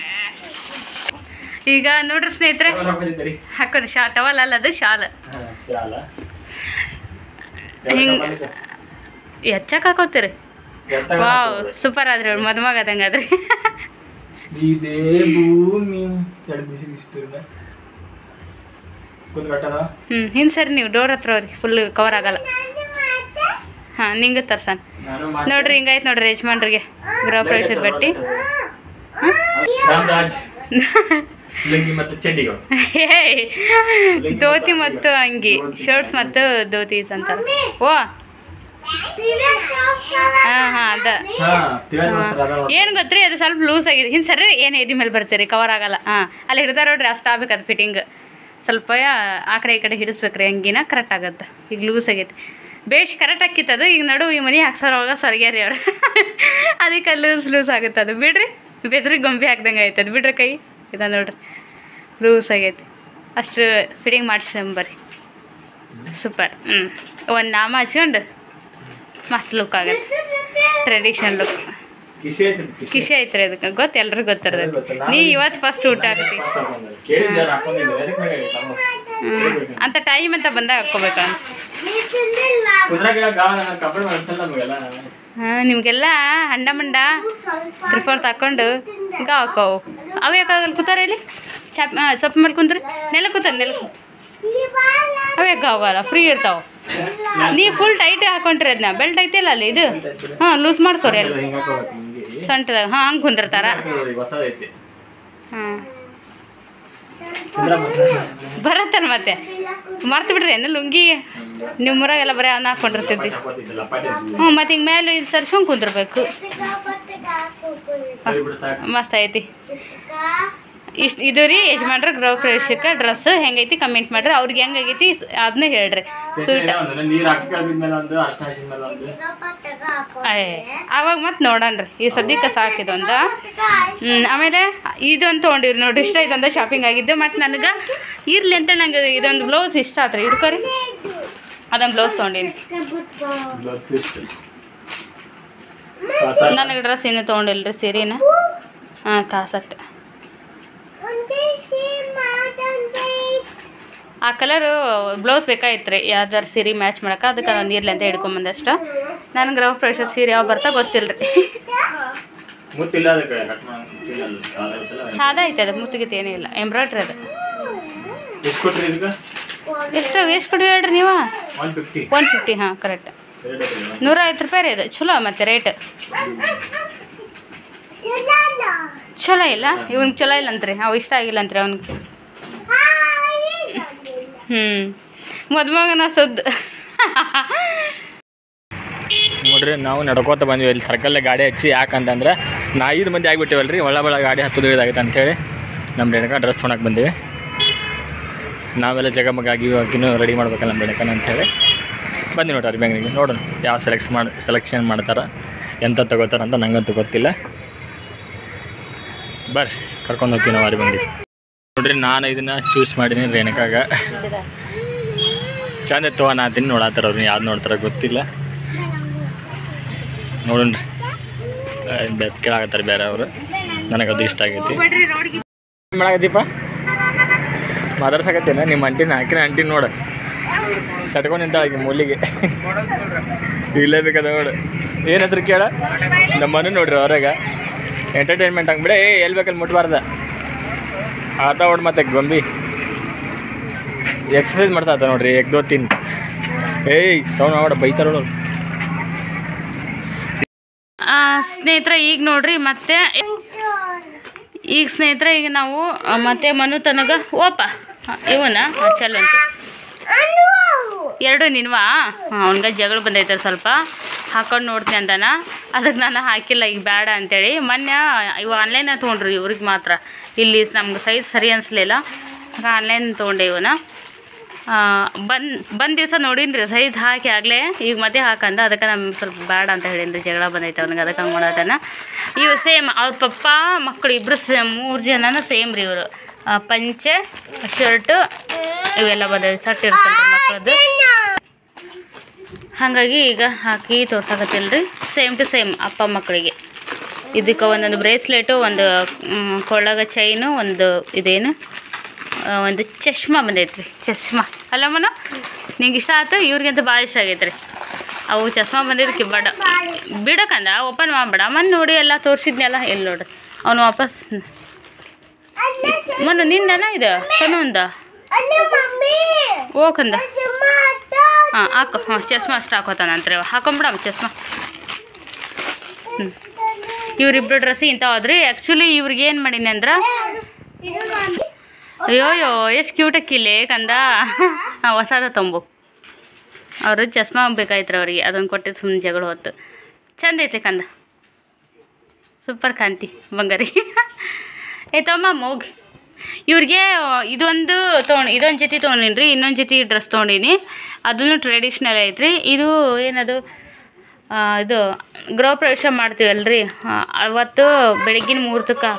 ಈಗ ನೋಡ್ರಿ ಸ್ನೇಹಿತರೆ ಹಾಕೋರಿ. ಟವಲ್ ಅಲ್ಲ ಅದು ಶಾಲ್. ಹಿಂಗೆ ಹೆಚ್ಚಕ್ಕೆ ಹಾಕೋತೀರಿ. ವಾವ್ ಸೂಪರ್ ಆದ್ರಿ. ಅವ್ರು ಮದುಮಗ ಅದಂಗೆ ಆದ್ರಿ. ಇನ್ನು ಸರಿ ನೀವು ಡೋರ್ ಹತ್ರ ಹೋರಿ, ಫುಲ್ ಕವರ್ ಆಗಲ್ಲ. ಹಾಂ ನಿಂಗೆ ತರ್ಸನ್ ನೋಡ್ರಿ. ಹಿಂಗಾಯ್ತು ನೋಡ್ರಿ ಯಜಮಾನ್ರಿಗೆ ಗೃಹ ಪ್ರವೇಶದ ಬಟ್ಟೆ. ಧೋತಿ ಮತ್ತು ಅಂಗಿ, ಶರ್ಟ್ಸ್ ಮತ್ತು ಧೋತೀಸ್ ಅಂತಾರೆ. ಓ ಹಾಂ ಅದ ಏನು ಗೊತ್ತ್ರಿ, ಅದು ಸ್ವಲ್ಪ ಲೂಸ್ ಆಗಿದೆ. ಹಿಂಗೆ ಸರಿ ಏನು ಎದಿ ಮೇಲೆ ಬರ್ತೀರಿ, ಕವರ್ ಆಗಲ್ಲ. ಹಾಂ ಅಲ್ಲಿ ಹಿಡ್ದಾರ ನೋಡ್ರಿ, ಅಷ್ಟು ಆಗ್ಬೇಕು ಅದು ಫಿಟ್ಟಿಂಗ್. ಸ್ವಲ್ಪ ಆ ಕಡೆ ಈ ಕಡೆ ಹಿಡಿಸ್ಬೇಕ್ರಿ, ಅಂಗಿನ ಕರೆಕ್ಟ್ ಆಗತ್ತೆ. ಈಗ ಲೂಸ್ ಆಗೈತಿ, ಬೇಷ್ ಕರೆಕ್ಟ್ ಆಕಿತ್ತದು. ಈಗ ನಡು ಈ ಮನೆ ಹಾಕ್ಸೋರವಾಗ ಸರಿಗ್ಯಾರಿ ಅವ್ರು, ಅದಕ್ಕೆ ಲೂಸ್ ಆಗುತ್ತೆ ಅದು. ಬಿಡ್ರಿ, ಬೆದ್ರಿಗೆ ಗೊಂಬೆ ಹಾಕ್ದಂಗೆ ಆಯ್ತದ. ಬಿಡ್ರಿ ಕೈ ಇದ ನೋಡ್ರಿ ಲೂಸ್ ಆಗೈತಿ. ಅಷ್ಟು ಫಿಟ್ಟಿಂಗ್ ಮಾಡಿಸ್ಕೊಂಬರ್ರಿ. ಸೂಪರ್. ಒಂದು ನಾಮ ಹಚ್ಕೊಂಡು ಮಸ್ತ್ ಲುಕ್ ಆಗತ್ತೆ. Traditional look. ಕಿಶೆ ಐತ್ರಿ ಅದಕ್ಕೆ ಗೊತ್ತು, ಎಲ್ರಿಗೂ ಗೊತ್ತಿರೋದು. ನೀ ಇವತ್ತು ಫಸ್ಟ್ ಊಟ ಆಗ್ತಿ ಅಂತ ಟೈಮ್ ಅಂತ ಬಂದಾಗ ಹಾಕ್ಕೋಬೇಕಂತ. ನಿಮಗೆಲ್ಲ ಹಂಡ ಮಂಡ ತ್ರಿಫೋರ್ ತಕೊಂಡು ಈಗ ಹಾಕವು ಅವು ಯಾಕಾಗಲ್ಲ ಕೂತಾರ ಇಲ್ಲಿ ಸೊಪ್ಪು ಮೇಲೆ ಕುಂತ್ರಿ ನೆಲ ಕೂತಾರ ನೆಲ ಅವು ಯಾಕೆ ಹೋಗಲ್ಲ ಫ್ರೀ ಇರ್ತಾವೆ ನೀವು ಫುಲ್ ಟೈಟ್ ಹಾಕೊಂಡ್ರಿ ಅದನ್ನ ಬೆಲ್ಟ್ ಐತಿಲ್ಲ ಅಲ್ಲಿ ಇದು ಹಾಂ ಲೂಸ್ ಮಾಡ್ಕೊರಿ ಅಲ್ಲಿ ಸೊಂಟದಾಗ ಹಾಂ ಹಂಗೆ ಕುಂದಿರ್ತಾರ ಹಾಂ ಬರತ್ತಲ್ಲ ಮತ್ತೆ ಮರ್ತು ಬಿಡ್ರಿ ಅಂದ್ರೆ ಲುಂಗಿ ನೀವು ಮುರಾಗೆಲ್ಲ ಬರೀ ಅವನ್ನ ಹಾಕೊಂಡಿರ್ತಿದ್ವಿ ಹ್ಞೂ ಮತ್ತೆ ಹಿಂಗೆ ಮೇಲೆ ಇದು ಸರ್ಸ್ಕೊಂಡು ಕುಂದಿರ್ಬೇಕು ಮಸ್ತ್ ಐತಿ ಇಷ್ಟು ಇದು ರೀ ಯಜಮಾನ್ರ ಗೃಹ ಪ್ರವೇಶಕ್ಕೆ ಡ್ರೆಸ್ ಹೆಂಗೈತಿ ಕಮೆಂಟ್ ಮಾಡ್ರಿ ಅವ್ರಿಗೆ ಹೆಂಗಾಗೈತಿ ಅದನ್ನ ಹೇಳ್ರಿ ಸ್ವೀಟ್ ಅವಾಗ ಮತ್ತೆ ನೋಡಣ್ರಿ ಈ ಸದ್ಯಕ್ಕೆ ಸಾಕಿದೊಂದ ಆಮೇಲೆ ಇದೊಂದು ತೊಗೊಂಡಿವ್ರಿ ನೋಡ್ರಿ ಇಷ್ಟ ಇದೊಂದು ಶಾಪಿಂಗ್ ಆಗಿದ್ದು ಮತ್ತು ನನಗೆ ಇರ್ಲಿ ಅಂತ ನಂಗೆ ಇದೊಂದು ಬ್ಲೌಸ್ ಇಷ್ಟ ಆತ್ರಿ ಹಿಡ್ಕೊರಿ ಅದೊಂದು ಬ್ಲೌಸ್ ತೊಗೊಂಡೀನಿ ನನಗೆ ಡ್ರೆಸ್ ಇನ್ನೂ ತೊಗೊಂಡಿಲ್ರಿ ಸೀರೆನ ಹಾಂ ಕಾಸಟ್ಟು ಆ ಕಲರು ಬ್ಲೌಸ್ ಬೇಕಾಗಿತ್ತು ರೀ ಯಾವ್ದಾರು ಸೀರೆ ಮ್ಯಾಚ್ ಮಾಡಕ್ಕೆ ಅದಕ್ಕೆ ಅದೊಂದು ಇರ್ಲಿ ಅಂತ ಹಿಡ್ಕೊಂಬಂದೆ ಅಷ್ಟ ನನಗೆ ಗೃಹ ಪ್ರವೇಶ ಸೀರೆ ಯಾವ ಬರ್ತಾ ಗೊತ್ತಿಲ್ಲ ರೀ ಸಾದಾ ಐತೆ ಅದು ಮುತ್ತಿಗಿತ್ತು ಏನೂ ಇಲ್ಲ ಎಂಬ್ರಾಯ್ಡ್ರಿ ಅದು ಎಷ್ಟು ಕೊಡಿ ಹೇಳ್ರಿ ನೀವು 150 ಹಾಂ ಕರೆಕ್ಟ್ 150 ರೂಪಾಯಿ ರೀ ಅದು ಚಲೋ ಮತ್ತೆ ರೇಟ್ ಚಲೋ ಇಲ್ಲ ಇವ್ನಿಗೆ ಚಲೋ ಇಲ್ಲ ಅಂತ್ರಿ ಅವು ಇಷ್ಟ ಆಗಿಲ್ಲ ಅಂತ್ರಿ ಅವ್ನಿಗೆ ಮದುಮಗನ ಸುದ್ದು ನೋಡ್ರಿ ನಾವು ನಡ್ಕೋತ ಬಂದ್ವಿ ಇಲ್ಲಿ ಸರ್ಕಲ್ಲೇ ಗಾಡಿ ಹಚ್ಚಿ ಯಾಕಂತಂದ್ರೆ 5 ಮಂದಿ ಆಗಿಬಿಟ್ಟಿವಲ್ಲ ರೀ ಒಳ ಗಾಡಿ ಹತ್ತೋದು ಇದಾಗೈತೆ ಅಂಥೇಳಿ ನಮ್ಮ ರೇಣುಕ ಡ್ರೆಸ್ ತೊಗೊಳಕ್ಕೆ ಬಂದೀವಿ ನಾವೆಲ್ಲ ಜಗಮಗಾಗಿ ಆಕಿನೂ ರೆಡಿ ಮಾಡ್ಬೇಕಲ್ಲ ನಮ್ಮ ರೇಣುಕನ ಅಂಥೇಳಿ ಬಂದು ನೋಡ್ರಿ ಬೆಂಗ್ಳೂರಿಗೆ ನೋಡೋಣ ಯಾವ ಸೆಲೆಕ್ಷನ್ ಮಾಡ್ತಾರೆ ಎಂತ ತಗೋತಾರೆ ಅಂತ ನಂಗಂತೂ ಗೊತ್ತಿಲ್ಲ ಬರ್ರಿ ಕರ್ಕೊಂಡು ಹೋಗ್ತೀವಿ ನಾವು ಅಲ್ಲಿ ಬಂದು ನೋಡ್ರಿ ನಾನು ಇದನ್ನು ಚೂಸ್ ಮಾಡೀನಿ ರೇಣುಕಾಗ ಚಂದ ತೊಗೊಂಡು ಆತೀನಿ ನೋಡತ್ತಾರ ಅವ್ರನ್ನ ಯಾವ್ದು ನೋಡ್ತಾರ ಗೊತ್ತಿಲ್ಲ ನೋಡೋಣ್ರಿ ಕೇಳಾಕತ್ತಾರೆ ಬೇರೆ ಅವರು ನನಗದು ಇಷ್ಟ ಆಗೈತಿ ಮಾಡಾಕತ್ತೀಪ ಮಾತಾಡ್ಸಕತ್ತೇನ ನಿಮ್ಮ ಅಂಟಿನ ಹಾಕಿನ ಅಂಟಿನ ನೋಡು ಸಟ್ಕೊಂಡು ನಿಂತಾಳೆ ಮೂಲಿಗೆ ಇಲ್ಲೇ ಬೇಕದ ನೋಡು ಏನತ್ರ ಕೇಳ ನಮ್ಮ ಮನೆ ನೋಡ್ರಿ ಹೊರಗೆ ಎಂಟರ್ಟೈನ್ಮೆಂಟ್ ಹಂಗೆ ಬಿಡ ಎಲ್ಲಿ ಬೇಕಲ್ಲಿ ಮುಟ್ಬಾರ್ದ ಆತ ಹೊಡ್ ಮತ್ತೆ ಗೊಂಬಿ ಎಕ್ಸಸೈಸ್ ಮಾಡ್ತಾ ನೋಡ್ರಿ 1 2 3 ಏಯ್ ಸೌಂಡ್ ಮಾಡ ಬೈತಾರ ಸ್ನೇಹಿತರೆ ಈಗ ನೋಡ್ರಿ ಮತ್ತೆ ಈಗ ಸ್ನೇಹಿತರೆ ಈಗ ನಾವು ಮತ್ತೆ ಮನು ತನಗ ಓಪ ಇವನ ಚಲೋ ಅಂತ 2 ನಿನ್ವಾ ಅವ್ನಿಗೆ ಜಗಳ ಬಂದೈತಾರೆ ಸ್ವಲ್ಪ ಹಾಕೊಂಡು ನೋಡ್ತೀನಿ ಅಂತಾನ ಅದಕ್ಕೆ ನಾನು ಹಾಕಿಲ್ಲ ಈಗ ಬೇಡ ಅಂತೇಳಿ ಮೊನ್ನೆ ಇವು ಆನ್ಲೈನ್ ತೊಗೊಂಡ್ರಿ ಇವ್ರಿಗೆ ಮಾತ್ರ ಇಲ್ಲಿ ನಮ್ಗೆ ಸೈಜ್ ಸರಿ ಅನಿಸ್ಲಿಲ್ಲ ಆನ್ಲೈನ್ ತೊಗೊಂಡೆ ಇವನ ಬಂದ ದಿವಸ ನೋಡೀನಿ ರೀ ಸೈಜ್ ಹಾಕಿ ಆಗಲೇ ಈಗ ಮತ್ತೆ ಹಾಕಂದ ಅದಕ್ಕೆ ನಮ್ಗೆ ಸ್ವಲ್ಪ ಬೇಡ ಅಂತ ಹೇಳೀನಿ ಜಗಳ ಬಂದೈತೆ ಅವ್ನಿಗೆ ಅದಕ್ಕೆ ಹಂಗೆ ಮಾಡೋದನ್ನ ಇವು ಸೇಮ್ ಅವ್ರ ಪಪ್ಪ ಮಕ್ಕಳು ಇಬ್ಬರು 3 ಜನನೂ ಸೇಮ್ ರೀ ಇವರು ಪಂಚೆ ಶರ್ಟು ಇವೆಲ್ಲ ಬಂದೈತೆ ಸಟ್ ಇರ್ತದೆ ಮಕ್ಕಳದ್ದು ಹಾಗಾಗಿ ಈಗ ಹಾಕಿ ತೋರ್ಸಾಕತ್ತಿಲ್ಲ ರೀ ಸೇಮ್ ಟು ಸೇಮ್ ಅಪ್ಪ ಮಕ್ಕಳಿಗೆ ಇದಕ್ಕೆ ಒಂದೊಂದು ಬ್ರೇಸ್ಲೆಟು ಒಂದು ಕೊಳ್ಳಾಗ ಚೈನು ಒಂದು ಇದೇನು ಒಂದು ಚಶ್ಮಾ ಬಂದೈತೆ ರೀ ಚಶ್ಮಾ ಅಲ್ಲ ಮನ ನಿಂಗೆ ಇಷ್ಟ ಆಯ್ತು ಇವ್ರಿಗಂತೂ ಭಾಳ ಇಷ್ಟ ಆಗೈತೆ ರೀ ಅವು ಚಶ್ಮಾ ಬಂದಿದ್ದಕ್ಕೆ ಬಿಡಕಂದ ಓಪನ್ ಮಾಡಬೇಡ ಮನೆ ನೋಡಿ ಎಲ್ಲ ತೋರಿಸಿದ್ನೆಲ್ಲ ಎಲ್ಲಿ ನೋಡ್ರಿ ಅವನು ವಾಪಸ್ ಮನ ನಿಂದನ ಇದು ತನ್ನೊಂದ ಓಕಂದ ಹಾಂ ಹಾಕೋ ಹಾಂ ಚಶ್ಮಾ ಅಷ್ಟು ಹಾಕೋತಾನಂತ್ರಿ ಹಾಕೊಂಬಿಡಮ್ಮ ಚಶ್ಮಾ ಇವರಿಬ್ಬರು ಡ್ರೆಸ್ ಇಂಥವು ಆದ್ರಿ ಆ್ಯಕ್ಚುಲಿ ಇವ್ರಿಗೆ ಏನು ಮಾಡೀನಿ ಅಂದ್ರೆ ಅಯ್ಯೋಯ್ಯೋ ಎಷ್ಟು ಕ್ಯೂಟಕ್ಕಿಲ್ಲ ಕಂದ ಹೊಸದ ತೊಂಬು ಅವರು ಚಶ್ಮಾ ಬೇಕಾಯ್ತು ರೀ ಅವ್ರಿಗೆ ಅದೊಂದು ಕೊಟ್ಟಿದ್ದು ಸುಮ್ಮನೆ ಜಗಳ ಹೊತ್ತು ಚಂದ ಐತೆ ಕಂದ ಸೂಪರ್ ಕಾಂತಿ ಬಂಗಾರಿ ಏತಮ್ಮ ಹೋಗಿ ಇವ್ರಿಗೆ ಇದೊಂದು ಇದೊಂದು ಜೊತೆ ತೊಗೊಂಡೀನಿ ರೀ ಇನ್ನೊಂದು ಜೊತೆ ಡ್ರೆಸ್ ತೊಗೊಂಡೀನಿ ಅದನ್ನು ಟ್ರೆಡಿಷ್ನಲ್ ಐತ್ರಿ ಇದು ಏನದು ಇದು ಗೃಹ ಪ್ರವೇಶ ಮಾಡ್ತೀವಲ್ರಿ ಅವತ್ತು ಬೆಳಗ್ಗಿನ ಮುಹೂರ್ತಕ್ಕೆ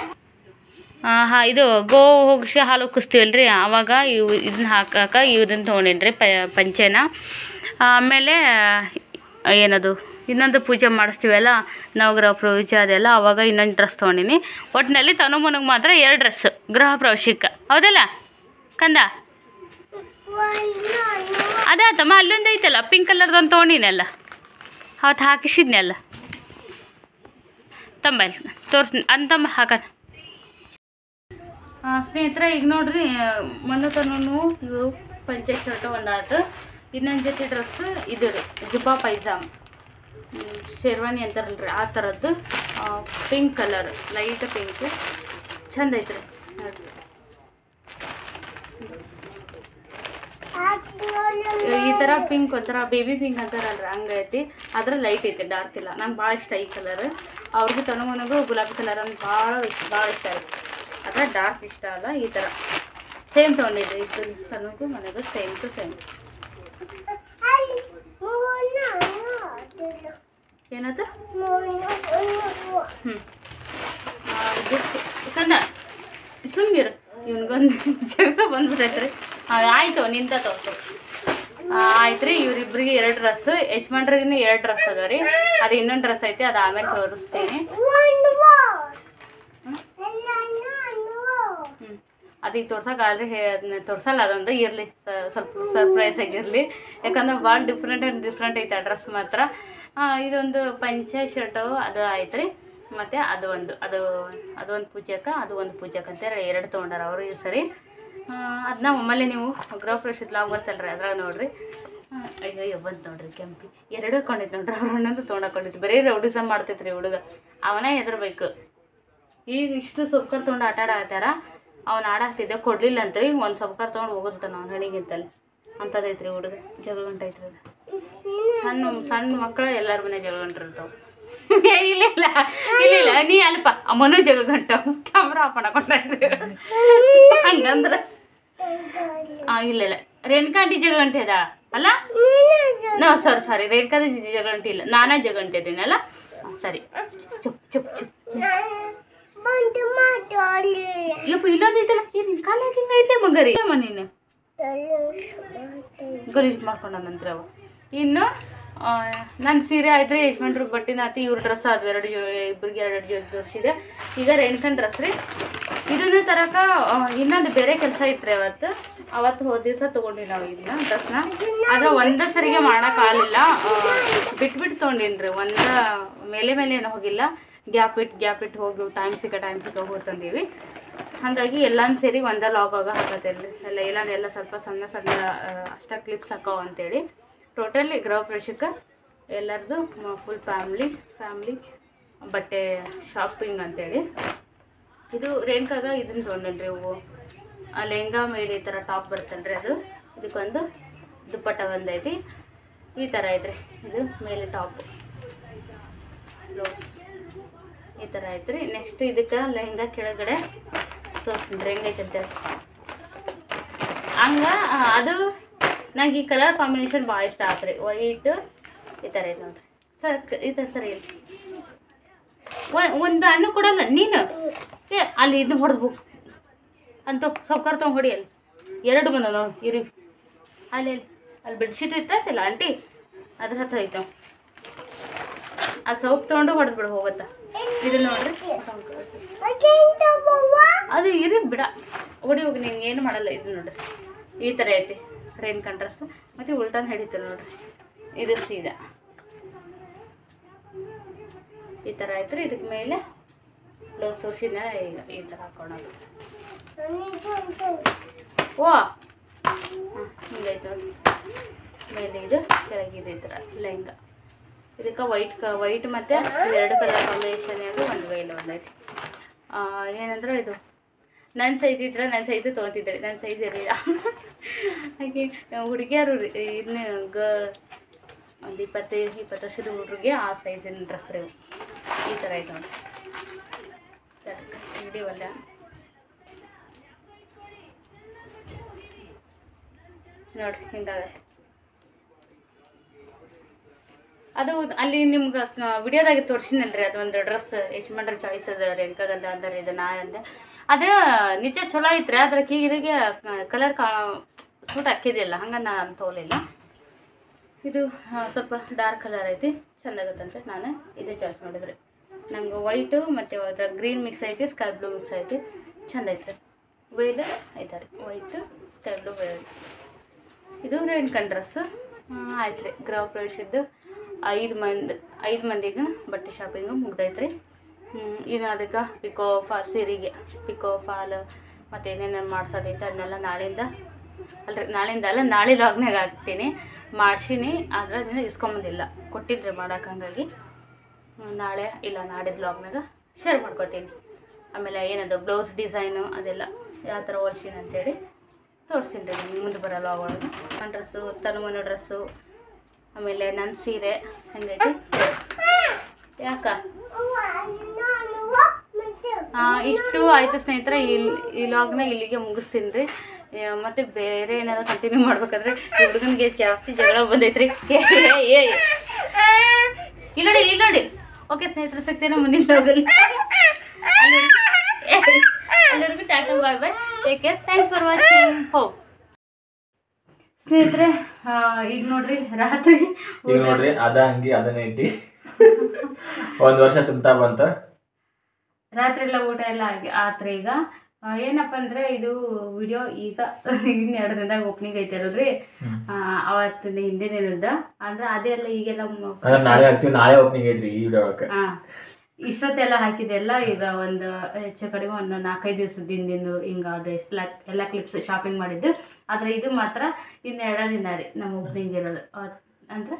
ಇದು ಗೋ ಹೋಗಿಸಿ ಹಾಲು ಉಕ್ಕಿಸ್ತೀವಲ್ರಿ ಆವಾಗ ಇದನ್ನ ಹಾಕಕ್ಕೆ ಇದನ್ನು ತೊಗೊಂಡೀನಿ ರೀ ಪಂಚೆನ ಆಮೇಲೆ ಏನದು ಇನ್ನೊಂದು ಪೂಜೆ ಮಾಡಿಸ್ತೀವಲ್ಲ ನವಗ್ರಹ ಪ್ರವೇಶ ಅದೆಲ್ಲ ಆವಾಗ ಇನ್ನೊಂದು ಡ್ರೆಸ್ ತೊಗೊಂಡೀನಿ ಒಟ್ಟಿನಲ್ಲಿ ತನು ಮನಗೆ ಮಾತ್ರ 2 ಡ್ರೆಸ್ ಗೃಹ ಪ್ರವೇಶಕ್ಕೆ ಹೌದಲ್ಲ ಕಂದ ಅದಾತಮ್ಮ ಅಲ್ಲೊಂದು ಐತಲ್ಲ ಪಿಂಕ್ ಕಲರ್ದೊಂದು ತೊಗೊಂಡಿನಲ್ಲ ಅವತ್ತು ಹಾಕಿಸಿದ್ನಲ್ಲ ತಂಬಲ್ಲಿ ತೋರಿಸ್ ಅಂತಮ್ಮ ಹಾಕೋಣ. ಸ್ನೇಹಿತರೆ ಈಗ ನೋಡ್ರಿ ಮೊನ್ನೆ ತನೂ ಇವು ಪಂಚೆ ಶರ್ಟ್ ಒಂದು ಆಯ್ತು. ಇನ್ನೊಂದು ಜೊತೆ ಡ್ರೆಸ್ ಇದು ರೀ ಜುಬ್ಬಾ ಪೈಜಾಮ್ ಶೇರ್ವಾನಿ ಅಂತಾರಲ್ರಿ ಆ ಥರದ್ದು ಪಿಂಕ್ ಕಲರ್ ಲೈಟ್ ಪಿಂಕ್ ಚಂದ ಐತ್ರಿ ನೋಡ್ರಿ. ಈ ಥರ ಪಿಂಕ್ ಒಂಥರ ಬೇಬಿ ಪಿಂಕ್ ಅಂತಾರಲ್ರಿ ಹಂಗೈತಿ. ಅದ್ರ ಲೈಟ್ ಐತಿ ಡಾರ್ಕ್ ಇಲ್ಲ. ನಂಗೆ ಭಾಳ ಇಷ್ಟ ಈ ಕಲರ್. ಅವ್ರಿಗೂ ತನಗೂ ಗುಲಾಬಿ ಕಲರ್ ಅಂತ ಭಾಳ ಇಷ್ಟ ಆಯ್ತು. ಅದ್ರ ಡಾರ್ಕ್ ಇಷ್ಟ ಅಲ್ಲ. ಈ ಥರ ಸೇಮ್ ತೊಗೊಂಡಿದ್ದೆ ಇದು ತನಗೂ ಮನೆಗೂ ಸೇಮ್ ಟು ಸೇಮ್. ಏನದು ಕನ್ನ ಸುಮ್ಮನಿರು ಇವನಿಗೊಂದು ಜಗಳ ಬಂದ್ಬಿಟ್ಟೈತ್ರಿ. ಆಯಿತು ನಿಂತ ತೋರ್ಸು ಆಯ್ತು ರೀ. ಇವ್ರಿಬ್ರಿಗೆ 2 ಡ್ರೆಸ್ ಯಜಮಾನ್ರಿಗೂ 2 ಡ್ರೆಸ್ ಅದ ರೀ. ಅದು ಇನ್ನೊಂದು ಡ್ರೆಸ್ ಐತಿ ಅದು ಆಮೇಲೆ ತೋರಿಸ್ತೀನಿ. ಅದೀಗ ತೋರ್ಸೋಕ್ಕಾದ್ರೆ ಅದನ್ನ ತೋರ್ಸಲ್ಲ. ಅದೊಂದು ಇರಲಿ ಸ್ವಲ್ಪ ಸರ್ಪ್ರೈಸ್ ಆಗಿರಲಿ. ಯಾಕಂದ್ರೆ ಭಾಳ ಡಿಫ್ರೆಂಟ್ ಐತೆ ಆ ಡ್ರೆಸ್ ಮಾತ್ರ. ಇದೊಂದು ಪಂಚೆ ಶರ್ಟು ಅದು ಆಯ್ತು ರೀ. ಮತ್ತು ಅದೊಂದು ಪೂಜೆಕ ಅದು ಒಂದು ಪೂಜೆಕ ಅಂತೇಳಿ 2 ತೊಗೊಂಡಾರ ಅವರು ಈ ಸರಿ. ಅದನ್ನ ಒಮ್ಮಲ್ಲಿ ನೀವು ಗೃಹ ಪ್ರವೇಶದ ಲಾಗ್ ಬರ್ತಲ್ರಿ ಅದ್ರಾಗ ನೋಡ್ರಿ. ಅಯ್ಯೋ ಬಂತು ನೋಡ್ರಿ ಕೆಂಪಿ 2 ಹಾಕೊಂಡಿದ್ದು ನೋಡ್ರಿ. ಅವ್ರು ಹಣ್ಣಂದು ತೊಗೊಂಡಾಕೊಂಡಿದ್ದು ಬರೀ ರೌಡಿಸಮ್ ಮಾಡ್ತೈತ್ರಿ ಹುಡುಗ. ಅವನೇ ಹೆದರ್ಬೇಕು. ಈಗ ಇಷ್ಟು ಸೊಪ್ಕರ್ ತೊಗೊಂಡು ಆಟ ಆಡತ್ತಾರ. ಅವ್ನು ಆಡಾಕ್ತಿದ್ದೆ ಕೊಡಲಿಲ್ಲ ಅಂತೇಳಿ ಒಂದು ಸೊಪ್ಕರ್ ತೊಗೊಂಡು ಹೋಗೋದಿಟ್ಟ ನಾವು ಹಣಿಗಿಂತಲ್ಲಿ ಅಂಥದ್ದೈತ್ರಿ ಹುಡುಗ. ಜಗಳ ಗಂಟೆ ಐತ್ರಿ ಅದು. ಸಣ್ಣ ಮಕ್ಕಳು ಎಲ್ಲರ ಮನೆ ಜಗಳ ಗಂಟಿರ್ತಾವೆ. ಇಲ್ಲ ನೀ ಅಲ್ಪ ಅಮ್ಮನೂ ಜಗಳ ಗಂಟವು ಕ್ಯಾಮ್ರಾ ಆಫ್ ಮಾಡಕೊಂಡ್ರಿ ಹಂಗಂದ್ರೆ ಇಲ್ಲ ರೇಣುಕಾಂಟಿ ಜಗಳ ಗಂಟೆ ಅದ ಅಲ್ಲ? ನೋ ಸಾರಿ ರೇಣುಕಾಂಟಿ ಜಗಳ ಗಂಟೆ ಇಲ್ಲ, ನಾನೇ ಜಗಳ ಗಂಟೆ ಇದ್ದೀನಲ್ಲ. ಸರಿ ಚುಪ್ ಚುಪ್ ಚುಪ್. ಯಪ್ಪ ಇಲ್ಲೊಂದು ಐತಲ್ಲ ನಿನ್ನ ಕಾಲ ಐತೆ ಮಗರಿ ನೀನು ಗಲೀಜು ಮಾಡ್ಕೊಂಡಂದ್ರೆ ಅವ. ಇನ್ನು ನನ್ನ ಸೀರೆ ಆಯ್ತು ರೀ. ಯಜಮಾನ್ರಿಗೆ ಬಟ್ಟೆನ ಆಯ್ತು. ಇವ್ರ ಡ್ರೆಸ್ ಅದು 2 ಇಬ್ಬರಿಗೆ 2 ಜೋಡಿ ತೋರಿಸಿದೆ. ಈಗ ರೇಣುಕನ್ ಡ್ರೆಸ್ ರೀ. ಇದನ್ನು ತರಕ ಇನ್ನೊಂದು ಬೇರೆ ಕೆಲಸ ಇತ್ತು ರೀ. ಅವತ್ತು ಹೋದ ದಿವಸ ತೊಗೊಂಡಿ ನಾವು ಇದನ್ನ ಡ್ರೆಸ್ನ. ಆದರೆ ಒಂದೇ ಸರಿಗೆ ಮಾಡೋಕ್ಕಾಗಲಿಲ್ಲ. ಬಿಟ್ಬಿಟ್ಟು ತೊಗೊಂಡಿನಿ ರೀ. ಮೇಲೆ ಏನೂ ಹೋಗಿಲ್ಲ. ಗ್ಯಾಪ್ ಇಟ್ಟು ಹೋಗಿ ಟೈಮ್ ಸಿಕ್ಕ ಹೋಗಿ ತಂದೀವಿ. ಹಾಗಾಗಿ ಎಲ್ಲನೂ ಸೇರಿ ಒಂದೇ ಲಾಗ್ ಹಾಕತ್ತೇನೆ ರೀ. ಎಲ್ಲ ಸ್ವಲ್ಪ ಸಣ್ಣ ಅಷ್ಟ ಕ್ಲಿಪ್ಸ್ ಹಾಕೋ ಅಂತೇಳಿ. ಟೋಟಲಿ ಗೃಹ ಪ್ರವೇಶಕ್ಕೆ ಎಲ್ಲರದು ಫುಲ್ ಫ್ಯಾಮ್ಲಿ ಬಟ್ಟೆ ಶಾಪಿಂಗ್ ಅಂತೇಳಿ. ಇದು ರೇಣುಕಾಗ ಇದನ್ನು ತೊಗೊಂಡೇನ್ರಿ. ಇವು ಲೆಹಂಗಾ ಮೇಲೆ ಈ ಥರ ಟಾಪ್ ಬರ್ತಲ್ರಿ ಅದು. ಇದಕ್ಕೊಂದು ದುಪ್ಪಟ್ಟ ಒಂದೈತಿ ಈ ಥರ ಐತ್ರಿ. ಇದು ಮೇಲೆ ಟಾಪ್ ಬ್ಲೌಸ್ ಈ ಥರ ಐತ್ರಿ. ನೆಕ್ಸ್ಟ್ ಇದಕ್ಕೆ ಲೆಹಂಗಾ ಕೆಳಗಡೆ ತೋರಿಸ್ತೀನಿ ಹೆಂಗೈತೆ ಅಂತೇಳಿ. ಹಂಗೆ ಅದು ನಂಗೆ ಈ ಕಲರ್ ಕಾಂಬಿನೇಷನ್ ಭಾಳ ಇಷ್ಟ ಆತ್ರಿ. ವೈಟ್ ಈ ಥರ ಐತೆ ನೋಡ್ರಿ ಸರ್. ಈ ಥರ ಸರಿ ಇಲ್ಲ ಒಂದು ಹಣ್ಣು ಕೊಡಲ್ಲ ನೀನು. ಅಲ್ಲಿ ಇದನ್ನ ಹೊಡೆದ್ಬು ಅಂತ ಸೌಕರ್ ತೊಗೊಂಡು ಹೊಡಿ. ಅಲ್ಲಿ 2 ಬಂದ ನೋಡಿ ಇರಿ. ಅಲ್ಲಿ ಬೆಡ್ಶೀಟ್ ಇರ್ತೈತಿಲ್ಲ ಆಂಟಿ ಅದ್ರ ಹತ್ರ ಐತವ. ಆ ಸೌಪ್ ತೊಗೊಂಡು ಹೊಡೆದ್ಬಿಡು ಹೋಗುತ್ತಾ. ಇದು ನೋಡ್ರಿ ಅದು ಇರಿ ಬಿಡ ಹೊಡಿ ಹೋಗಿ ನಿಂಗೆ ಏನು ಮಾಡಲ್ಲ. ಇದು ನೋಡ್ರಿ ಈ ಥರ ಐತಿ ರೇಣುಕನ್ ಡ್ರೆಸ್. ಮತ್ತು ಉಲ್ಟಾನ್ ಹಿಡಿತಾರೆ ನೋಡ್ರಿ. ಇದು ಸೀದಾ ಈ ಥರ ಐತ್ರಿ. ಇದಕ್ಕೆ ಮೇಲೆ ಬ್ಲೌಸ್ ತೋರಿಸಿದ ಈಗ ಈ ಥರ ಹಾಕೊಳ್ಳೋದು. ಓ ಹಿಂಗೈತೆ ನೋಡಿ. ಮೇಲೆ ಇದು ಕೆಳಗಿದೆ ಈ ಥರ ಲೆಹಂಗಾ. ಇದಕ್ಕೆ ವೈಟ್ ಮತ್ತು 2 ಕಲರ್ ಕಾಂಬಿನೇಷನ್ಯಾಗ ಒಂದು ವೇಲ್ ಒಂದೈತಿ. ಏನಂದ್ರೆ ಇದು ನನ್ನ ಸೈಜ್ ಇದ್ರೆ ನನ್ನ ಸೈಜು ತೊಗೊತಿದ್ದೆ. ನನ್ನ ಸೈಜ್ ಇರಲಿಲ್ಲ. ಹಾಗೆ ಹುಡುಗಿಯರು ಇದನ್ನ ಒಂದು 20 ವರ್ಷದ ಹುಡುಗರಿಗೆ ಆ ಸೈಜಿನ ಡ್ರೆಸ್ ರೀ. ಈ ಥರ ಐತೆ ನೋಡಿ. ಹಿಡಿವಲ್ಲ ನೋಡ್ರಿ ಹಿಂಗಾಗತ್ತೆ. ಅದು ಅಲ್ಲಿ ನಿಮ್ಗೆ ವಿಡಿಯೋದಾಗಿ ತೋರಿಸಿನಲ್ರಿ. ಅದೊಂದು ಡ್ರೆಸ್ ಯಜಮಾನ್ರ ಚಾಯ್ಸ್ ಅದ ರೇಣುಕಾಗಂದ ಅಂದರೆ ಇದು ನಾ ಅಂದೆ. ಅದು ನಿಜ ಚಲೋ ಐತ್ರಿ. ಅದ್ರ ಇದಕ್ಕೆ ಕಲರ್ ಸೂಟ್ ಹಾಕಿದಿಲ್ಲ ಹಂಗೆ ನಾನು ತೊಗೊಲಿಲ್ಲ. ಇದು ಸ್ವಲ್ಪ ಡಾರ್ಕ್ ಕಲರ್ ಐತಿ ಚೆಂದಾಗತ್ತಂತೆ ನಾನು ಇದೇ ಚಾಯ್ಸ್ ಮಾಡಿದ್ರಿ. ನಂಗೆ ವೈಟು ಮತ್ತು ಅದ್ರ ಗ್ರೀನ್ ಮಿಕ್ಸ್ ಐತಿ, ಸ್ಕೈ ಬ್ಲೂ ಮಿಕ್ಸ್ ಐತಿ, ಚೆಂದ ಐತ್ರಿ. ವೇಲ್ ಐತೆ ರೀ ವೈಟು ಸ್ಕೈ ಬ್ಲೂ ವೇಲ್ ಇದು ರೇಣ್ಕನ್ ಡ್ರೆಸ್ ಆಯ್ತು ರೀ. ಗೃಹ ಪ್ರವೇಶದ್ದು 5 ಮಂದಿಗೆ ಬಟ್ಟೆ ಶಾಪಿಂಗು ಮುಗ್ದೈತ್ರಿ. ಇನ್ನು ಅದಕ್ಕೆ ಸೀರೆಗೆ ಪಿಕೋ ಫಾಲ್ ಮತ್ತು ಏನೇನು ಮಾಡ್ಸೋದೈತೆ ಅದನ್ನೆಲ್ಲ ನಾಳೆಯಿಂದ ಅಲ್ಲ ನಾಳೆ ಲಾಗ್ನಾಗ ಹಾಕ್ತೀನಿ. ಮಾಡ್ಸೀನಿ ಆದ್ರೆ ಅದನ್ನು ಇಸ್ಕೊಂಬಂದಿಲ್ಲ, ಕೊಟ್ಟಿದ್ರಿ ಮಾಡೋಕೆ. ಹಂಗಾಗಿ ನಾಳೆ ಇಲ್ಲ ನಾಡಿದ್ದು ಲಾಗ್ನಾಗ ಶೇರ್ ಮಾಡ್ಕೊತೀನಿ. ಆಮೇಲೆ ಏನದು ಬ್ಲೌಸ್ ಡಿಸೈನು ಅದೆಲ್ಲ ಯಾವ ಥರ ಹೊಲ್ಸೀನಿ ಅಂತೇಳಿ ತೋರಿಸ್ತೀನಿ ರೀ ನಿಮ್ಗೆ ಮುಂದೆ ಬರೋ ಲಾಗ್ ಒಳಗೆ. ನನ್ನ ಡ್ರೆಸ್ಸು, ತನುಮನ ಡ್ರೆಸ್ಸು, ಆಮೇಲೆ ನನ್ನ ಸೀರೆ ಹೆಂಗೈತಿ ಯಾಕ ಇಷ್ಟು ಆಯಿತು ಸ್ನೇಹಿತರೆ. ಈ ಲಾಗ್ನ ಇಲ್ಲಿಗೆ ಮುಗಿಸ್ತೀನಿ ರೀ. ಮತ್ತು ಬೇರೆ ಏನಾದರೂ ಕಂಟಿನ್ಯೂ ಮಾಡ್ಬೇಕಾದ್ರೆ ಹುಡುಗನಿಗೆ ಜಾಸ್ತಿ ಜಗಳ ಬಂದೈತ್ರಿ. ಇಲ್ಲಿ ನೋಡಿ. ಓಕೆ ಸ್ನೇಹಿತರೆ, ಸಿಗ್ತೇನೆ ಮುಂದಿನ ಲಾಗಲ್ಲಿ. ಎಲ್ಲರಿಗೂ tata bye bye, take care, thanks for watching. ಹೋಗ್ ಸ್ನೇಹಿತರೆ, ಈಗ ನೋಡ್ರಿ ರಾತ್ರಿ ಈಗ ನೋಡ್ರಿ ಅದ ಹಂಗೆ ಅದನ್ನ ಇಟ್ಟು 1 ವರ್ಷ ತುಂಬ್ತಾ ಬಂತು. ರಾತ್ರಿ ಎಲ್ಲ ಊಟ ಎಲ್ಲ ಆತ್ರಿ. ಈಗ ಏನಪ್ಪ ಅಂದ್ರೆ ಇದು ವಿಡಿಯೋ ಈಗ ಇನ್ನು 2 ದಿನದಾಗ ಓಪನಿಂಗ್ ಐತಿರಲ್ರಿ. ಅವತ್ತಿನ ಹಿಂದಿನಿಂದ ಅಂದ್ರೆ ಅದೆಲ್ಲ ಈಗೆಲ್ಲ ನಾಳೆ ಓಪನಿಂಗ್ ಐತ್ರಿ ಈ ವಿಡಿಯೋ. ಇಷ್ಟೊತ್ತೆಲ್ಲ ಹಾಕಿದೆಲ್ಲ ಈಗ ಒಂದು ಹೆಚ್ಚು ಕಡಿಮೆ ಒಂದು 4-5 ದಿವಸದ ಹಿಂದಿಂದು ಹಿಂಗೆ ಅದು ಎಲ್ಲ ಕ್ಲಿಪ್ಸ್ ಶಾಪಿಂಗ್ ಮಾಡಿದ್ದು. ಆದರೆ ಇದು ಮಾತ್ರ ಇನ್ನು 2 ದಿನ ರೀ ನಮ್ಮ ಓಪನಿಂಗ್ ಇರೋದು. ಅಂದ್ರೆ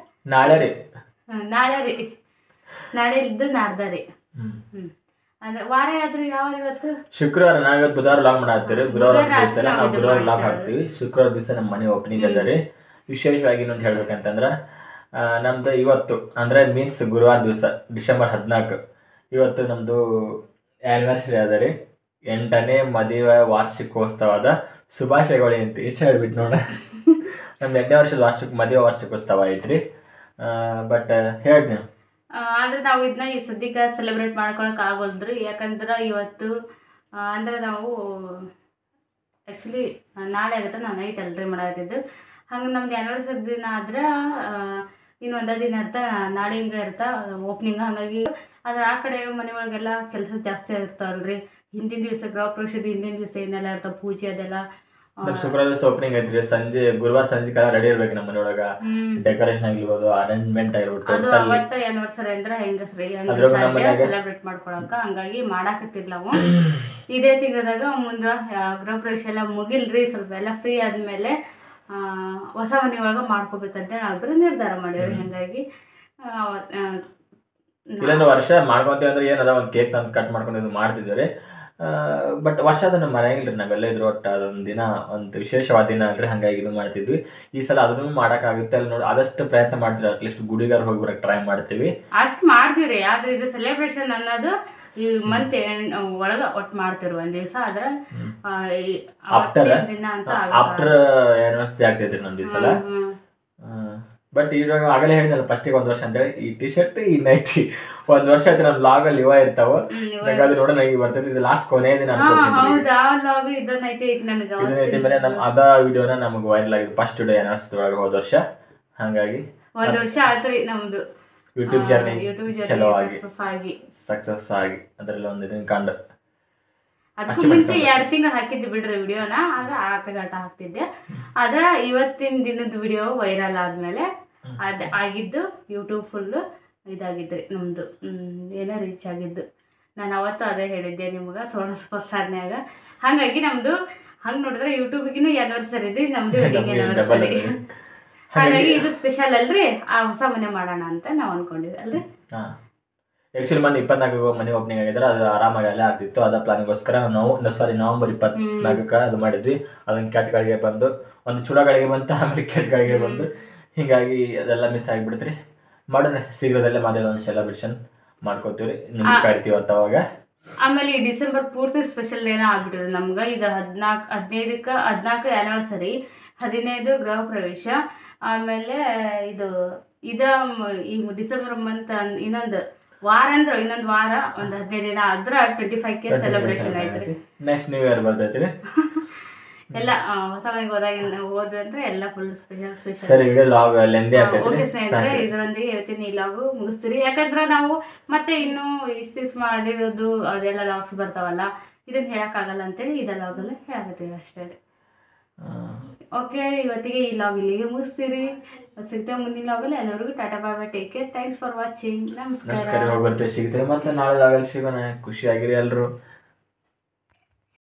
ನಾಳೆ ಇದ್ದು ನಾಡ್ದ ರೀ. ಅಂದ್ರೆ ವಾರ ಆದ್ರೂ ಯಾವ ಇವತ್ತು ಶುಕ್ರವಾರ. ನಾವಿವತ್ತು ಬುಧವಾರ ಲಾಗ್ ಮಾಡತ್ತೀವಿ. ಗುರುವಾರ ದಿವಸ ನಾವು ಗುರುವಾರ ಲಾಗ್ ಹಾಕ್ತೀವಿ. ಶುಕ್ರವಾರ ದಿವಸ ನಮ್ಮ ಮನೆ ಓಪನಿಂಗ್ ಅದ ರೀ. ವಿಶೇಷವಾಗಿ ಇನ್ನೊಂದು ಹೇಳ್ಬೇಕಂತಂದ್ರೆ ನಮ್ದು ಇವತ್ತು ಅಂದರೆ ಮೀನ್ಸ್ ಗುರುವಾರ ದಿವಸ ಡಿಸೆಂಬರ್ 14 ಇವತ್ತು ನಮ್ಮದು ಆ್ಯನಿವರ್ಸರಿ ಅದ ರೀ. 8ನೇ ಮದುವೆ ವಾರ್ಷಿಕೋತ್ಸವದ ಶುಭಾಶಯಗಳು ಅಂತ ಇಷ್ಟ ಹೇಳ್ಬಿಟ್ಟು ನೋಡ. ನಮ್ದು 8ನೇ ವರ್ಷದ ಮದುವೆ ವಾರ್ಷಿಕೋತ್ಸವ ಐತ್ರಿ. ಬಟ್ ಹೇಳಿ ನೀವು. ಆದರೆ ನಾವು ಇದನ್ನ ಈ ಸದ್ಯಕ್ಕೆ ಸೆಲೆಬ್ರೇಟ್ ಮಾಡ್ಕೊಳಕ್ಕೆ ಆಗೋಲ್ದ್ರಿ. ಯಾಕಂದ್ರೆ ಇವತ್ತು ಅಂದರೆ ನಾವು ಆ್ಯಕ್ಚುಲಿ ನಾಳೆ ಆಗುತ್ತೆ, ನಾವು ನೈಟ್ ಅಲ್ರಿ ಮಾಡಾಕತ್ತಿದ್ದು. ಹಂಗೆ ನಮ್ದು ಆ್ಯನಿವರ್ಸರಿ ದಿನ ಆದ್ರೆ ಇನ್ನು 1 ದಿನ ಇರ್ತಾ ನಾಳೆ ಹಿಂಗೆ ಇರ್ತಾ ಓಪ್ನಿಂಗ್. ಹಾಗಾಗಿ ಆದರೆ ಆ ಕಡೆ ಮನೆ ಒಳಗೆಲ್ಲ ಕೆಲಸ ಜಾಸ್ತಿ ಇರ್ತಾವಲ್ರಿ. ಹಿಂದಿನ ದಿವಸ ಗೃಹ ಪ್ರವೇಶದ ಹಿಂದಿನ ದಿವಸ ಏನೆಲ್ಲ ಇರ್ತಾವೆ ಪೂಜೆ ಅದೆಲ್ಲ. ಶುಕ್ರವಾರ ದಿವಸ ಓಪನಿಂಗ್ ಐತ್ರಿ. ಗುರುವಾರ ಸಂಜೆ ಕಾಲ ರೆಡಿ ಇರ್ಬೇಕು ನಮ್ಮ ಮನೆ ಒಳಗ. ಡೆಕೋರೇಷನ್ ಆಗಿರ್ಬೋದು, ಅರೇಂಜ್ಮೆಂಟ್ ಆಗಿರ್ಬೋದು. ಅದು ಅವತ್ತು ಆ್ಯನಿವರ್ಸರಿ ಅಂದ್ರೆ ಹೆಂಗಸ್ರಿ ಸೆಲೆಬ್ರೇಟ್ ಮಾಡ್ಕೊಳಕ. ಹಂಗಾಗಿ ಮಾಡಾಕತ್ತಿಲ್ಲ ನಾವು. ಇದೇ ತಿಂಗಳದಾಗ ಮುಂದೆ ಗೃಹ ಪ್ರವೇಶ ಎಲ್ಲ ಮುಗಿಲ್ರಿ. ಸ್ವಲ್ಪ ಎಲ್ಲ ಫ್ರೀ ಆದ್ಮೇಲೆ ಹೊಸ ಮನೆ ಒಳಗೆ ಮಾಡ್ಕೋಬೇಕಂತೇಳಿ ನಾವಿಬ್ರು ನಿರ್ಧಾರ ಮಾಡಿವ್ರಿ. ಹಂಗಾಗಿ ಇಲ್ಲೊಂದು ವರ್ಷ ಮಾಡ್ಕೊಂತೀವಿ ಅಂದ್ರೆ ಏನದ ಒಂದು ಕೇಕ್ ತಂದು ಕಟ್ ಮಾಡ್ಕೊಂಡು ಇದು ಮಾಡ್ತಿದ್ದೀವಿ. ಬಟ್ ವರ್ಷ ಅದನ್ನು ಮರೆಯಂಗಿಲ್ಲ ರೀ. ನಾವೆಲ್ಲ ಇದ್ರು ಒಟ್ಟು ಅದೊಂದು ದಿನ ಒಂದು ವಿಶೇಷವಾದ ದಿನ ಅಂದರೆ ಹಾಗಾಗಿ ಇದು ಮಾಡ್ತಿದ್ವಿ. ಈ ಸಲ ಅದನ್ನು ಮಾಡೋಕ್ಕಾಗುತ್ತೆ ಅಲ್ಲಿ ನೋಡಿ. ಆದಷ್ಟು ಪ್ರಯತ್ನ ಮಾಡ್ತೀವಿ. ಅಟ್ಲೀಸ್ಟ್ ಗುಡಿಗಾರ ಹೋಗಿ ಬರೋಕ್ಕೆ ಟ್ರೈ ಮಾಡ್ತೀವಿ. ಅಷ್ಟು ಮಾಡ್ತೀವಿ ರೀ. ಆದರೆ ಇದು ಸೆಲೆಬ್ರೇಷನ್ ಅನ್ನೋದು ಈ ಮಂತ್ ಒಳಗೆ ಒಟ್ಟು ಮಾಡ್ತಿರು ಒಂದು ದಿವಸ. ಆದ್ರೆ ದಿನ ಅಂತ ಆಫ್ಟರ್ ಆ್ಯನಿವರ್ಸರಿ ಆಗ್ತೈತ್ರಿ ನಮ್ದು ಈ ಸಲ. ಬಟ್ ಇವಾಗ ಆಗಲೇ ಹೇಳಿದ್ನಲ್ಲ ಫಸ್ಟಿಗೆ 1 ವರ್ಷ ಅಂತೇಳಿ. ಈ ಟಿ ಶರ್ಟ್ ಈ ನೈಟಿ 1 ವರ್ಷ ಆಯ್ತು ನಮ್ಮ ಲಾಗಲ್ಲಿ ಇವ ಇರ್ತಾವ. ಅದು ನೋಡೋಣ ಈಗ ಬರ್ತೈತಿ. ಇದು ಲಾಸ್ಟ್ ಕೊನೆಯ ದಿನ ಇದನ್ನೈತಿ ಮೇಲೆ ನಮ್ಮ ಅದ ವಿಡಿಯೋನ ನಮಗೆ ವೈರಲ್ ಆಗಿದೆ. ಫಸ್ಟ್ ವಿಡಿಯೋ ಆ್ಯನಿವರ್ಸರಿ ಒಳಗೆ ಹೋದ ವರ್ಷ. ಹಾಗಾಗಿ 1 ವರ್ಷ ಆಯ್ತು ರೀ ನಮ್ದು ಯೂಟ್ಯೂಬ್ ಜರ್ನಿ ಚಲೋ ಸಕ್ಸಸ್ ಆಗಿ ಅದರಲ್ಲಿ ಒಂದು ಇದನ್ನ ಕಂಡು. ಅದಕ್ಕೂ ಮುಂಚೆ 2 ತಿಂಗಳು ಹಾಕಿದ್ದೆ ಬಿಡ್ರಿ ವಿಡಿಯೋನ. ಆದ್ರೆ ಆಟ ಹಾಕ್ತಿದ್ದೆ. ಆದ್ರೆ ಇವತ್ತಿನ ದಿನದ ವಿಡಿಯೋ ವೈರಲ್ ಆದ್ಮೇಲೆ ಅದು ಆಗಿದ್ದು ಯೂಟ್ಯೂಬ್ ಫುಲ್ಲು ಇದಾಗಿದ್ರಿ ನಮ್ದು. ಏನೋ ರೀಚ್ ಆಗಿದ್ದು. ನಾನು ಅವತ್ತು ಅದೇ ಹೇಳಿದ್ದೆ ನಿಮ್ಗೆ ಸೋಣ ಸ್ಪರ್ಶಾನ್ಯಾಗ. ಹಾಗಾಗಿ ನಮ್ದು ಹಂಗೆ ನೋಡಿದ್ರೆ ಯೂಟ್ಯೂಬ್ಗಿನ್ನೂ ಆ್ಯನಿವರ್ಸರಿ ಇದೆ, ನಮ್ದು ಆ್ಯನಿವರ್ಸರಿ. ಹಾಗಾಗಿ ಇದು ಸ್ಪೆಷಲ್ ಅಲ್ರಿ. ಆ ಹೊಸ ಮನೆ ಮಾಡೋಣ ಅಂತ ನಾವು ಅನ್ಕೊಂಡಿದ್ವಿ ಅಲ್ರಿ. ಆ್ಯಕ್ಚುಲಿ ಮೊನ್ನೆ 24 ಮನೆ ಓಪನಿಂಗ್ ಆಗಿದ್ರೆ ಅದು ಆರಾಮಾಗಿ ಅಲ್ಲೇ ಆಗ್ತಿತ್ತು. ಅದ ಪ್ಲಾನಿಗೋಸ್ಕರ ನಾವು ನವೆಂಬರ್ 24 ಅದು ಮಾಡಿದ್ವಿ. ಅದೊಂದು ಕೆಟ್ಟಗಳಿಗೆ ಬಂದು ಒಂದು ಚೂಡಗಳಿಗೆ ಬಂತು, ಆಮೇಲೆ ಕೆಟ್ಟಗಳಿಗೆ ಬಂದು ಹೀಗಾಗಿ ಅದೆಲ್ಲ ಮಿಸ್ ಆಗಿಬಿಡ್ತ್ರಿ. ಮಾಡೋಣ ಶೀಘ್ರದಲ್ಲೇ ಮದುವೆ ಒಂದು ಸೆಲೆಬ್ರೇಷನ್ ಮಾಡ್ಕೋತೀವಿ. ನಿಮ್ಗೆ ಕರಿತೀವಿ ಅಂತ ಅವಾಗ. ಆಮೇಲೆ ಈ ಡಿಸೆಂಬರ್ ಪೂರ್ತಿ ಸ್ಪೆಷಲ್ ಏನೋ ಆಗ್ಬಿಟ್ರಿ ನಮ್ಗೆ. ಇದು 14 ಆ್ಯನಿವರ್ಸರಿ, 15 ಗೃಹ ಪ್ರವೇಶ, ಆಮೇಲೆ ಈ ಡಿಸೆಂಬರ್ ಮಂತ್ ಇನ್ನೊಂದು ವಾರ ಅಂದ್ರೆ ಇನ್ನೊಂದು ವಾರ ಒಂದು 15 ದಿನ ಆದ್ರೆ 25K ಸೆಲೆಬ್ರೇಷನ್ ಆಯ್ತು. ನೆಕ್ಸ್ಟ್ ನ್ಯೂ ಇಯರ್ ಬರ್ತೈತ್ರಿ. ಎಲ್ಲ ಹೊಸ ಮನೆಗೆ ಹೋದ್ವಿ ಅಂದ್ರೆ ಎಲ್ಲ ಫುಲ್ ಸ್ಪೆಷಲ್. ಸರಿ, ವಿಡಿಯೋ ಲಾಗ್ ಲೆಂದಿ ಆಗ್ತೈತೆ. ಓಕೆ ಸ್ನೇಹಿತರೆ, ಇದರೊಂದಿಗೆ ಇವತ್ತಿನ ಈ ಲಾಗು ಮುಗಿಸ್ತೀರಿ. ಯಾಕಂದ್ರೆ ನಾವು ಮತ್ತೆ ಇನ್ನೂ ಇಷ್ಟಿಸ್ ಮಾಡಿರೋದು ಅದೆಲ್ಲ ಲಾಗ್ಸ್ ಬರ್ತಾವಲ್ಲ, ಇದನ್ನ ಹೇಳಕ್ಕಾಗಲ್ಲ ಅಂತೇಳಿ ಇದ ಲಾಗಲ್ಲಿ ಹೇಳಕತ್ತೀವಿ ಅಷ್ಟೇ. ಓಕೆ, ಇವತ್ತಿಗೆ ಈ ಲಾಗ್ ಇಲ್ಲಿಗೆ ಮುಗಿಸ್ತೀರಿ. ಸಿಗ್ತೇವೆ ಮುಂದಿನ ಲಾಗಲ್ಲಿ. ಎಲ್ಲರಿಗೂ tata bye bye, take care, thanks for watching. ನಮಸ್ಕಾರ. ಬರ್ತೇವೆ, ಸಿಗ್ತೇವೆ ಮತ್ತೆ ನಾಳೆ ಲಾಗಲ್ಲಿ ಸಿಗೋಣ. ಖುಷಿಯಾಗಿರಿ ಎಲ್ಲರೂ.